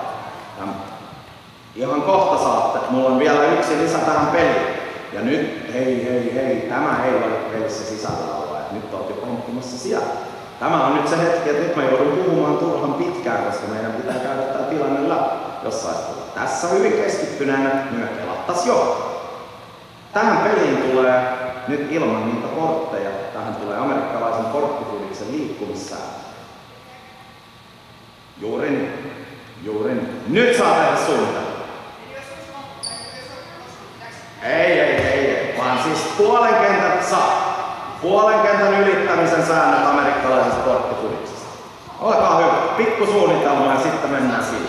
Ihan kohta saatte, mulla on vielä yksi lisä tähän peliin. Ja nyt, hei, hei, hei, tämä ei ole pelissä sisällä olla, että nyt olette pomppimassa siellä. Tämä on nyt se hetki, että nyt mä joudun puhumaan turhan pitkään, koska meidän pitää käydä tämä tilanne läpi. Jos sais tulla tässä hyvin keskittyneenä, niin me pelattais jo. Tähän peliin tulee nyt ilman niitä kortteja, tähän tulee amerikkalaisen korttifudiksen liikkumissään. Juuri niin, juuri niin. Nyt saa tehdä suunnitelma. Ei, ei, ei, ei, vaan siis puolen kentän saa. Puolen kentän ylittämisen säännöt amerikkalaisesta korttifudiksesta. Olkaa hyvä, pikku suunnitelma ja sitten mennään siihen.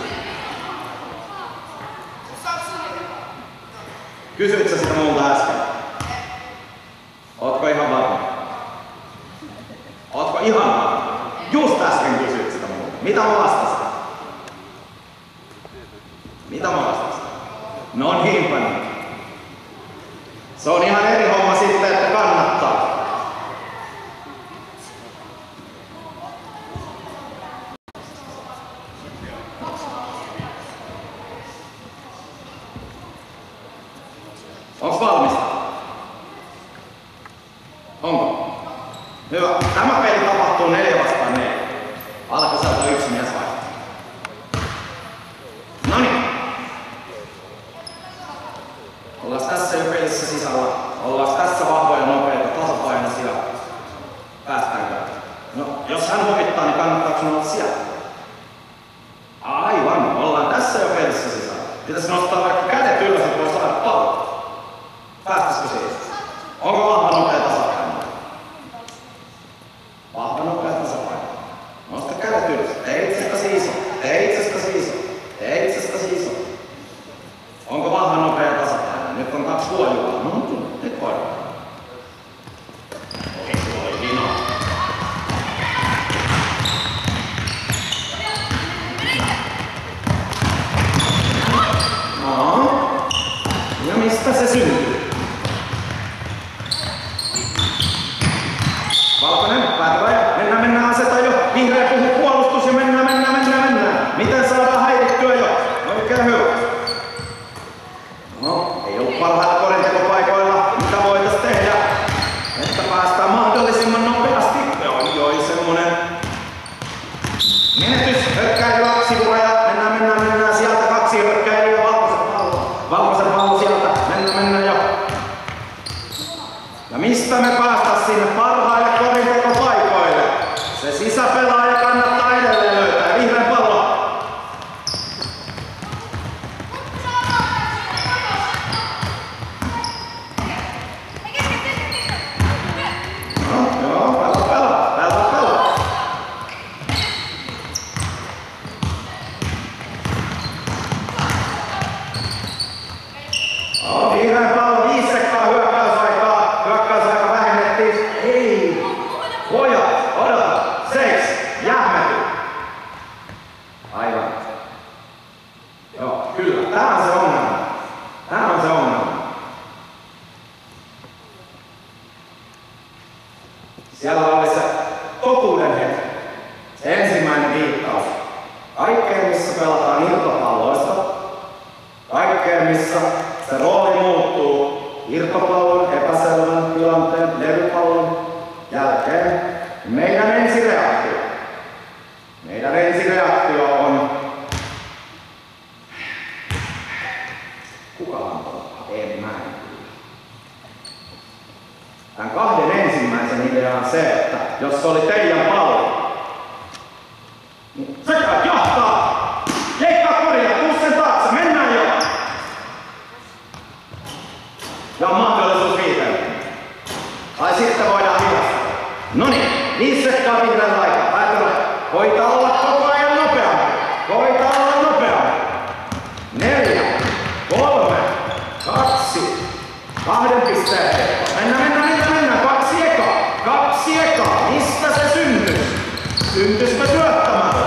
Kysyit sä sitä multa äsken? Ootko ihan varma? Ootko ihan varma? Just äsken kysyit sitä multa. Mitä mä vastasin? Mitä mä vastasin? No niinpä niin. Se on ihan eri homma sitten, että kannattaa. Onko valmista? Onko? Hyvä. Tämä peli tapahtuu neljä vastaan neljä. Alkaa sieltä yksi mies vaihtaa. Noniin. Ollaan tässä jo pelissä sisällä. Ollaan tässä vahvoja, nopeita, tasapainoisia. Päästäänkö? No, jos hän huvittaa, niin kannattaako olla siellä? Aivan, ollaan tässä jo pelissä sisällä. Pitäisi nostaa sivuraja. Mennään, mennään, mennään. Sieltä kaksi hyökkäilyä. Valkoisen pallo. Valkoisen pallo sieltä. Mennään, mennään jo. Ja mistä me päästä sinne parhaille korintekopaikoille? Se sisäpelaaja kannattaa edelleen löytää. Vihreän pallo. No, joo, pelaa, pelaa, pelaa, pelaa. No, vihreän pallo, viisi sekkaa hyökkäysaikaa. Hyökkäysaika vähennettiin. Ei. Pojat, odota. Seis. Jähmety. Aivan. Joo, kyllä. Tää on se ongelma. Tää on se ongelma. Siellä oli se totuuden hetki. Se ensimmäinen viittaus. Kaikkeen missä pelataan irtopalloista. Kaikkeen missä se rooli muuttuu irtopallon, epäselvän tilanteen, levypallon jälkeen. Meidän ensireaktio. Meidän ensireaktio on... Kuka antaa? En mä en kyllä. Tän kahden ensimmäisen idea on se, että jos se oli teidän pallo, niin sekä jahtaa! Leikkaa koria, tuu sen taakse, mennään jo! Ja on mahdollisuus viitellä. Tai sitten voidaan hidastaa. Noniin, viisi sekkaa vihreän aikaa. Päätellä. Koita olla koko ajan nopeampi. Koita olla nopeampi. Neljä, kolme, kaksi, kahden pisteen. Mennään, mennään, mennään, mennään. Kaksi ekaa. Kaksi ekaa. Mistä se syntys? Syntyspä syöttämällä.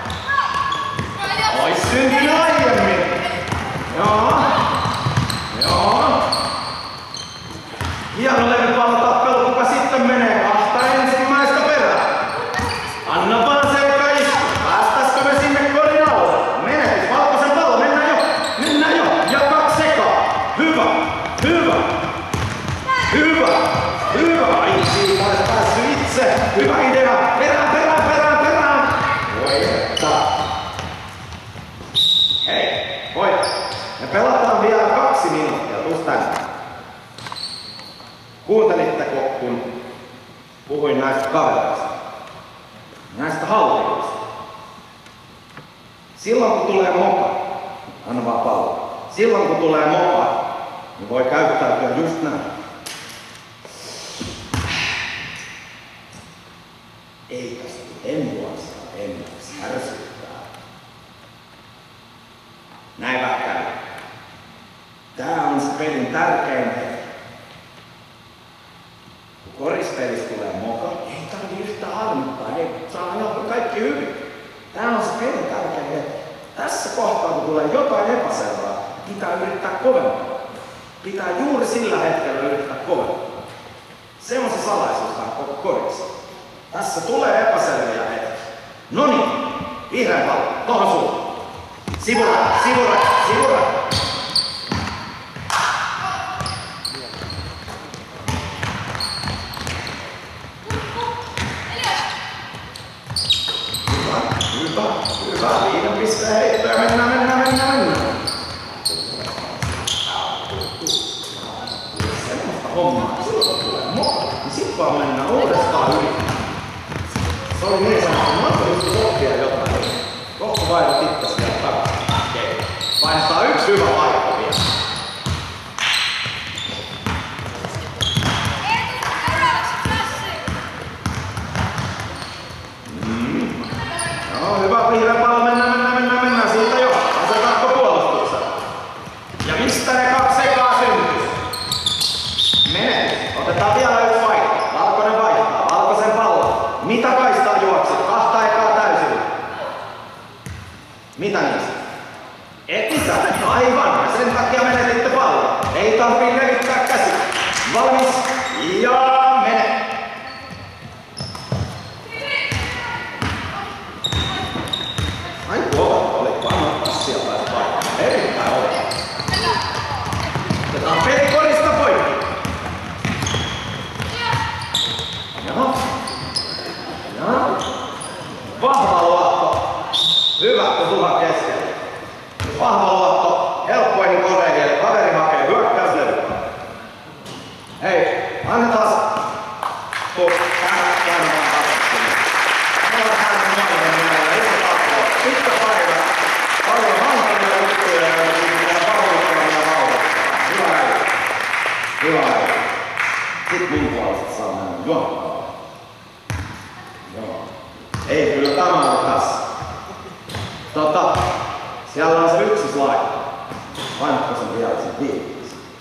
Ois syntynyt aiemmin. Joo. Joo. Hieno levypallotappelu, kuka sitten menee kahta ensimmäistä perään. Anna vaan se eka isku. Päästäisikö me sinne korin alle? Menetis, valkoisen pallo, mennään jo. Mennään jo. Ja kaksi ekaa. Hyvä. Hyvä. Hyvä. Hyvä. Ai siitä olis päässyt itse. Hyvä idea. Perään, perään, perään, perään. Voi että. Hei, pojat. Me pelataan vielä kaksi minuuttia. Tuus tänne. Kuuntelitteko, kun puhuin näistä kavereista? Näistä haltioista. Silloin kun tulee moka, anna vaan pallo. Silloin kun tulee moka, niin voi käyttäytyä just näin. Ei tästä, en luosta, en ärsyttää. Näin vähän käy. Tää on se pelin tärkein hetki. Korispelissä tulee moka, ei tarvii yhtään harmittaa, ei saa ajatella kaikki hyvin. Tää on se pelin tärkein hetki. Tässä kohtaa, kun tulee jotain epäselvää, pitää yrittää kovempaa. Pitää juuri sillä hetkellä yrittää kovempaa. Se on se salaisuus tää koko korissa. Tässä tulee epäselviä hetkiä. Noniin, vihreä pallo, tohon suuntaan. Sivura, sivura, sivura. Hyvä, hyvä. Viiden pisteen heitto ja mennään, mennään, mennään, mennään. Semmosta hommaa, silloin tulee moka, niin sit vaan mennään uudestaan yli. Se oli niin sanottu, mahdollisuus oppia jotain. Kohta vaihdat itse sieltä takaisin. Okei. Painetaan yksi hyvä paikka vielä. No, hyvä vihreä pallo, mennään, mennään, mennään, mennään siitä jo. Asetaanko puolustuksen? Ja mistä ne kaksi ekaa syntyy? Mene. Otetaan vielä yksi vaihto. Valkoinen vaihtaa. Valkoisen pallo. Mitä kaistaa juoksit? Kahta ekaa täysillä. Mitä niistä? Et isä. Aivan. Ja sen takia menetitte pallon. Ei tarvii levittää käsi. Valmis. Ja mene. Ai kova oli, panna passia päästä paikkaan. Erittäin oikein. Otetaan peli korista poikki. Jaha. Jaha. Vahva luotto. Hyvä, kun tulla keskelle. Vahva luotto, helppoihin kodeihin, eli kaveri hakee hyökkäyslevy. Hei, annetaan tuu, käännä, käännä vaan takaisin. Meillä on hänen nuoren nimellä, iso tappo, pitkä päivä, paljon hankalia juttuja ja pitää palveluttaa ja rauhoittaa. Hyvä äijä. Hyvä äijä. Sitten mun puolesta saa mennä juokkaan. Joo. Ei, kyllä tämä on tässä. Tota, siellä on se yksi slide. Painatko sen vielä sen viikkiin?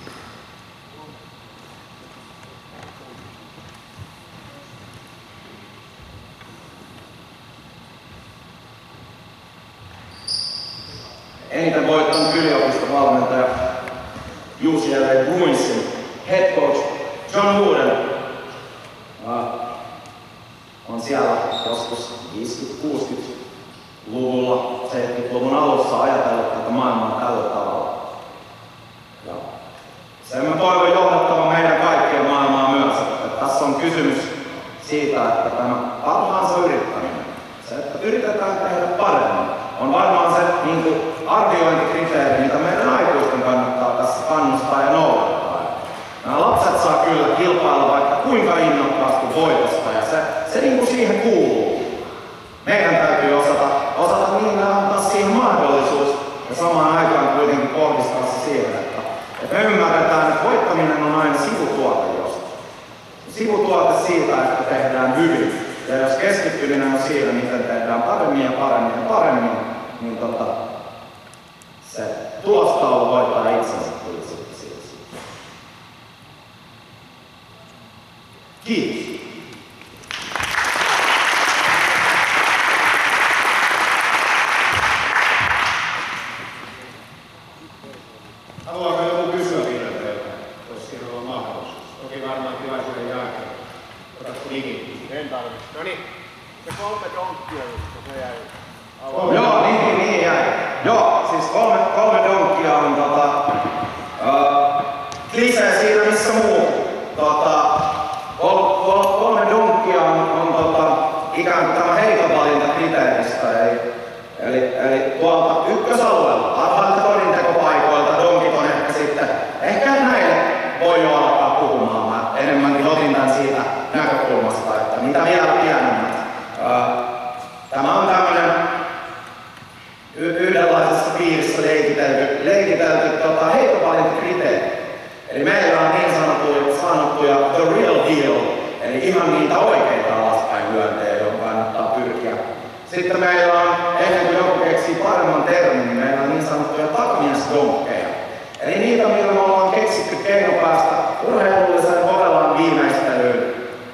Eniten voittanut yliopistovalmentaja U C L A Bruinsin head coach John Wooden uh, on siellä joskus viisikymmentä-kuusikymmentäluvulla, seitsemänkymmentäluvun alussa ajatellut tätä maailmaa tällä tavalla. Ja sen mä toivon johdattavan meidän kaikkien maailmaa myös, että tässä on kysymys siitä, että tämä parhaansa yrittäminen, se, että yritetään tehdä paremmin, on varmaan se niin kuin arviointikriteeri, mitä meidän aikuisten kannattaa tässä kannustaa ja noudattaa. Nämä lapset saa kyllä kilpailla vaikka kuinka innokkaasti voitosta ja se, se niin kuin siihen kuuluu. Meidän täytyy osata, osata niin antaa siihen mahdollisuus ja samaan aikaan kuitenkin kohdistaa se siihen, että, että me ymmärretään, että voittaminen on aina sivutuote jostain. Sivutuote siitä, että tehdään hyvin. Ja jos keskittyminen on siinä, miten tehdään paremmin ja paremmin ja paremmin, niin tota, se tulostaulu voittaa itsensä kyllä sitten siitä. Kiitos. Haluaako joku kysyä vielä teiltä, jos siinä on mahdollisuus? Toki varmaan tilaisuuden jälkeen. Otatko likin? En tarvitse. No niin, se kolme donkkia juttu, se jäi. Oh, joo, niin, niin, niin jäi. Joo, siis kolme, kolme donkkia on tota, uh, klisee siinä missä muu. Tota, kol, kol, kolme donkkia on, on tota, ikään kuin tämä heitonvalintakriteeristä. Eli, eli, eli tuolta ykkösalueella, alhaalta torintekopaikoilta donkit on ehkä sitten, ehkä näille voi jo alkaa puhumaan. Mä enemmänkin otin tän siitä näkökulmasta, että mitä vielä pienemmät. Uh, tämä on tämmönen yhdenlaisessa piirissä leikitelty, leikitelty tota, heittovalintakriteeri. Eli meillä on niin sanottuja, sanottuja the real deal, eli ihan niitä oikeita alaspäin lyöntejä, joihin kannattaa pyrkiä. Sitten meillä on, ennen kuin joku keksii paremman termin, niin meillä on niin sanottuja takamiesdonkkeja. Eli niitä, millä me ollaan keksitty keino päästä urheilulliseen ovellaan viimeistelyyn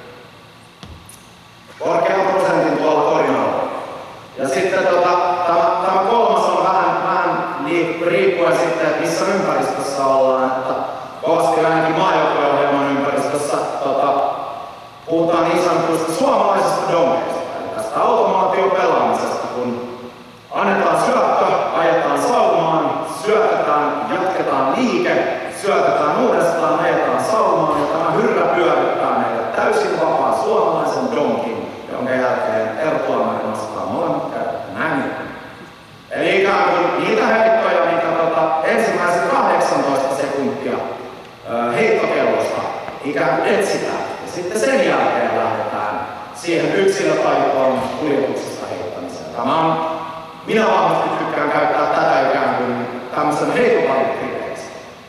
korkean prosentin tuolla korin alla. Ja sitten tota, tämä, tämä kolmas on vähän, vähän niin, riippuen sitten, että missä ympäristössä ollaan. Että kovasti ainakin maajoukkueohjelman ympäristössä tota, puhutaan niin sanotuista suomalaisista donkeista. Eli tästä automaatiopelaamisesta, kun annetaan syöttö, ajetaan saumaan, syötetään, jatketaan liike, syötetään uudestaan, ajetaan saumaan ja tämä hyrrä pyörittää meille täysin vapaan suomalaisen donkin, jonka jälkeen erotuomari nostaa molemmat kädet näin. Eli ikään kuin niitä heittoja, mitä tota, ensimmäiset kahdeksantoista sekuntia ö, heittokellosta ikään kuin etsitään. Ja sitten sen jälkeen lähdetään siihen yksilötaitoon kuljetuksesta heittämiseen. Tämä on, minä vahvasti tykkään käyttää tätä ikään kuin tämmöisen heittopalikkriteeristä.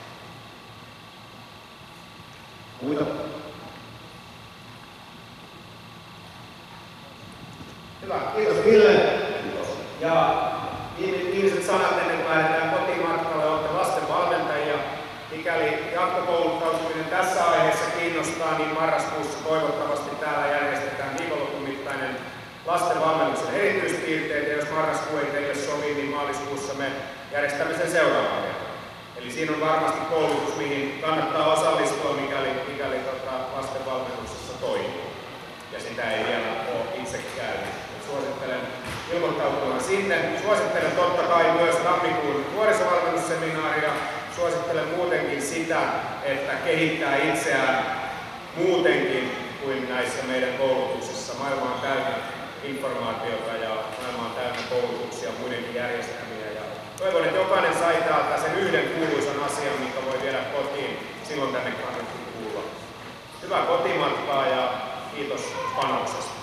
Muita? Hyvä, kiitos Ville. Kiitos. Ja viimeiset sanat ennen kuin lähdetään kotimatkalle, olette lastenvalmentajia. Mikäli jatkokouluttautuminen tässä aiheessa kiinnostaa, niin marraskuussa toivottavasti täällä järjestetään viikonlopun mittainen lastenvalmennuksen erityispiirteet. Ja jos marraskuu ei teille sovi, niin maaliskuussa me järjestämme sen seuraavan kerran. Eli siinä on varmasti koulutus, mihin kannattaa osallistua, mikäli, mikäli tota, lastenvalmennuksessa toimii. Ja sitä ei vielä ole itse käynyt. Suosittelen ilmoittautumaan sinne. Suosittelen totta kai myös tammikuun nuorisovalmennusseminaaria. Suosittelen muutenkin sitä, että kehittää itseään muutenkin kuin näissä meidän koulutuksissa. Maailma on täynnä informaatiota ja maailma on täynnä koulutuksia ja muidenkin järjestämiä. Ja toivon, että jokainen sai täältä sen yhden kuuluisan asian, minkä voi viedä kotiin. Silloin tänne kannattaa kuulla. Hyvää kotimatkaa ja kiitos panoksesta.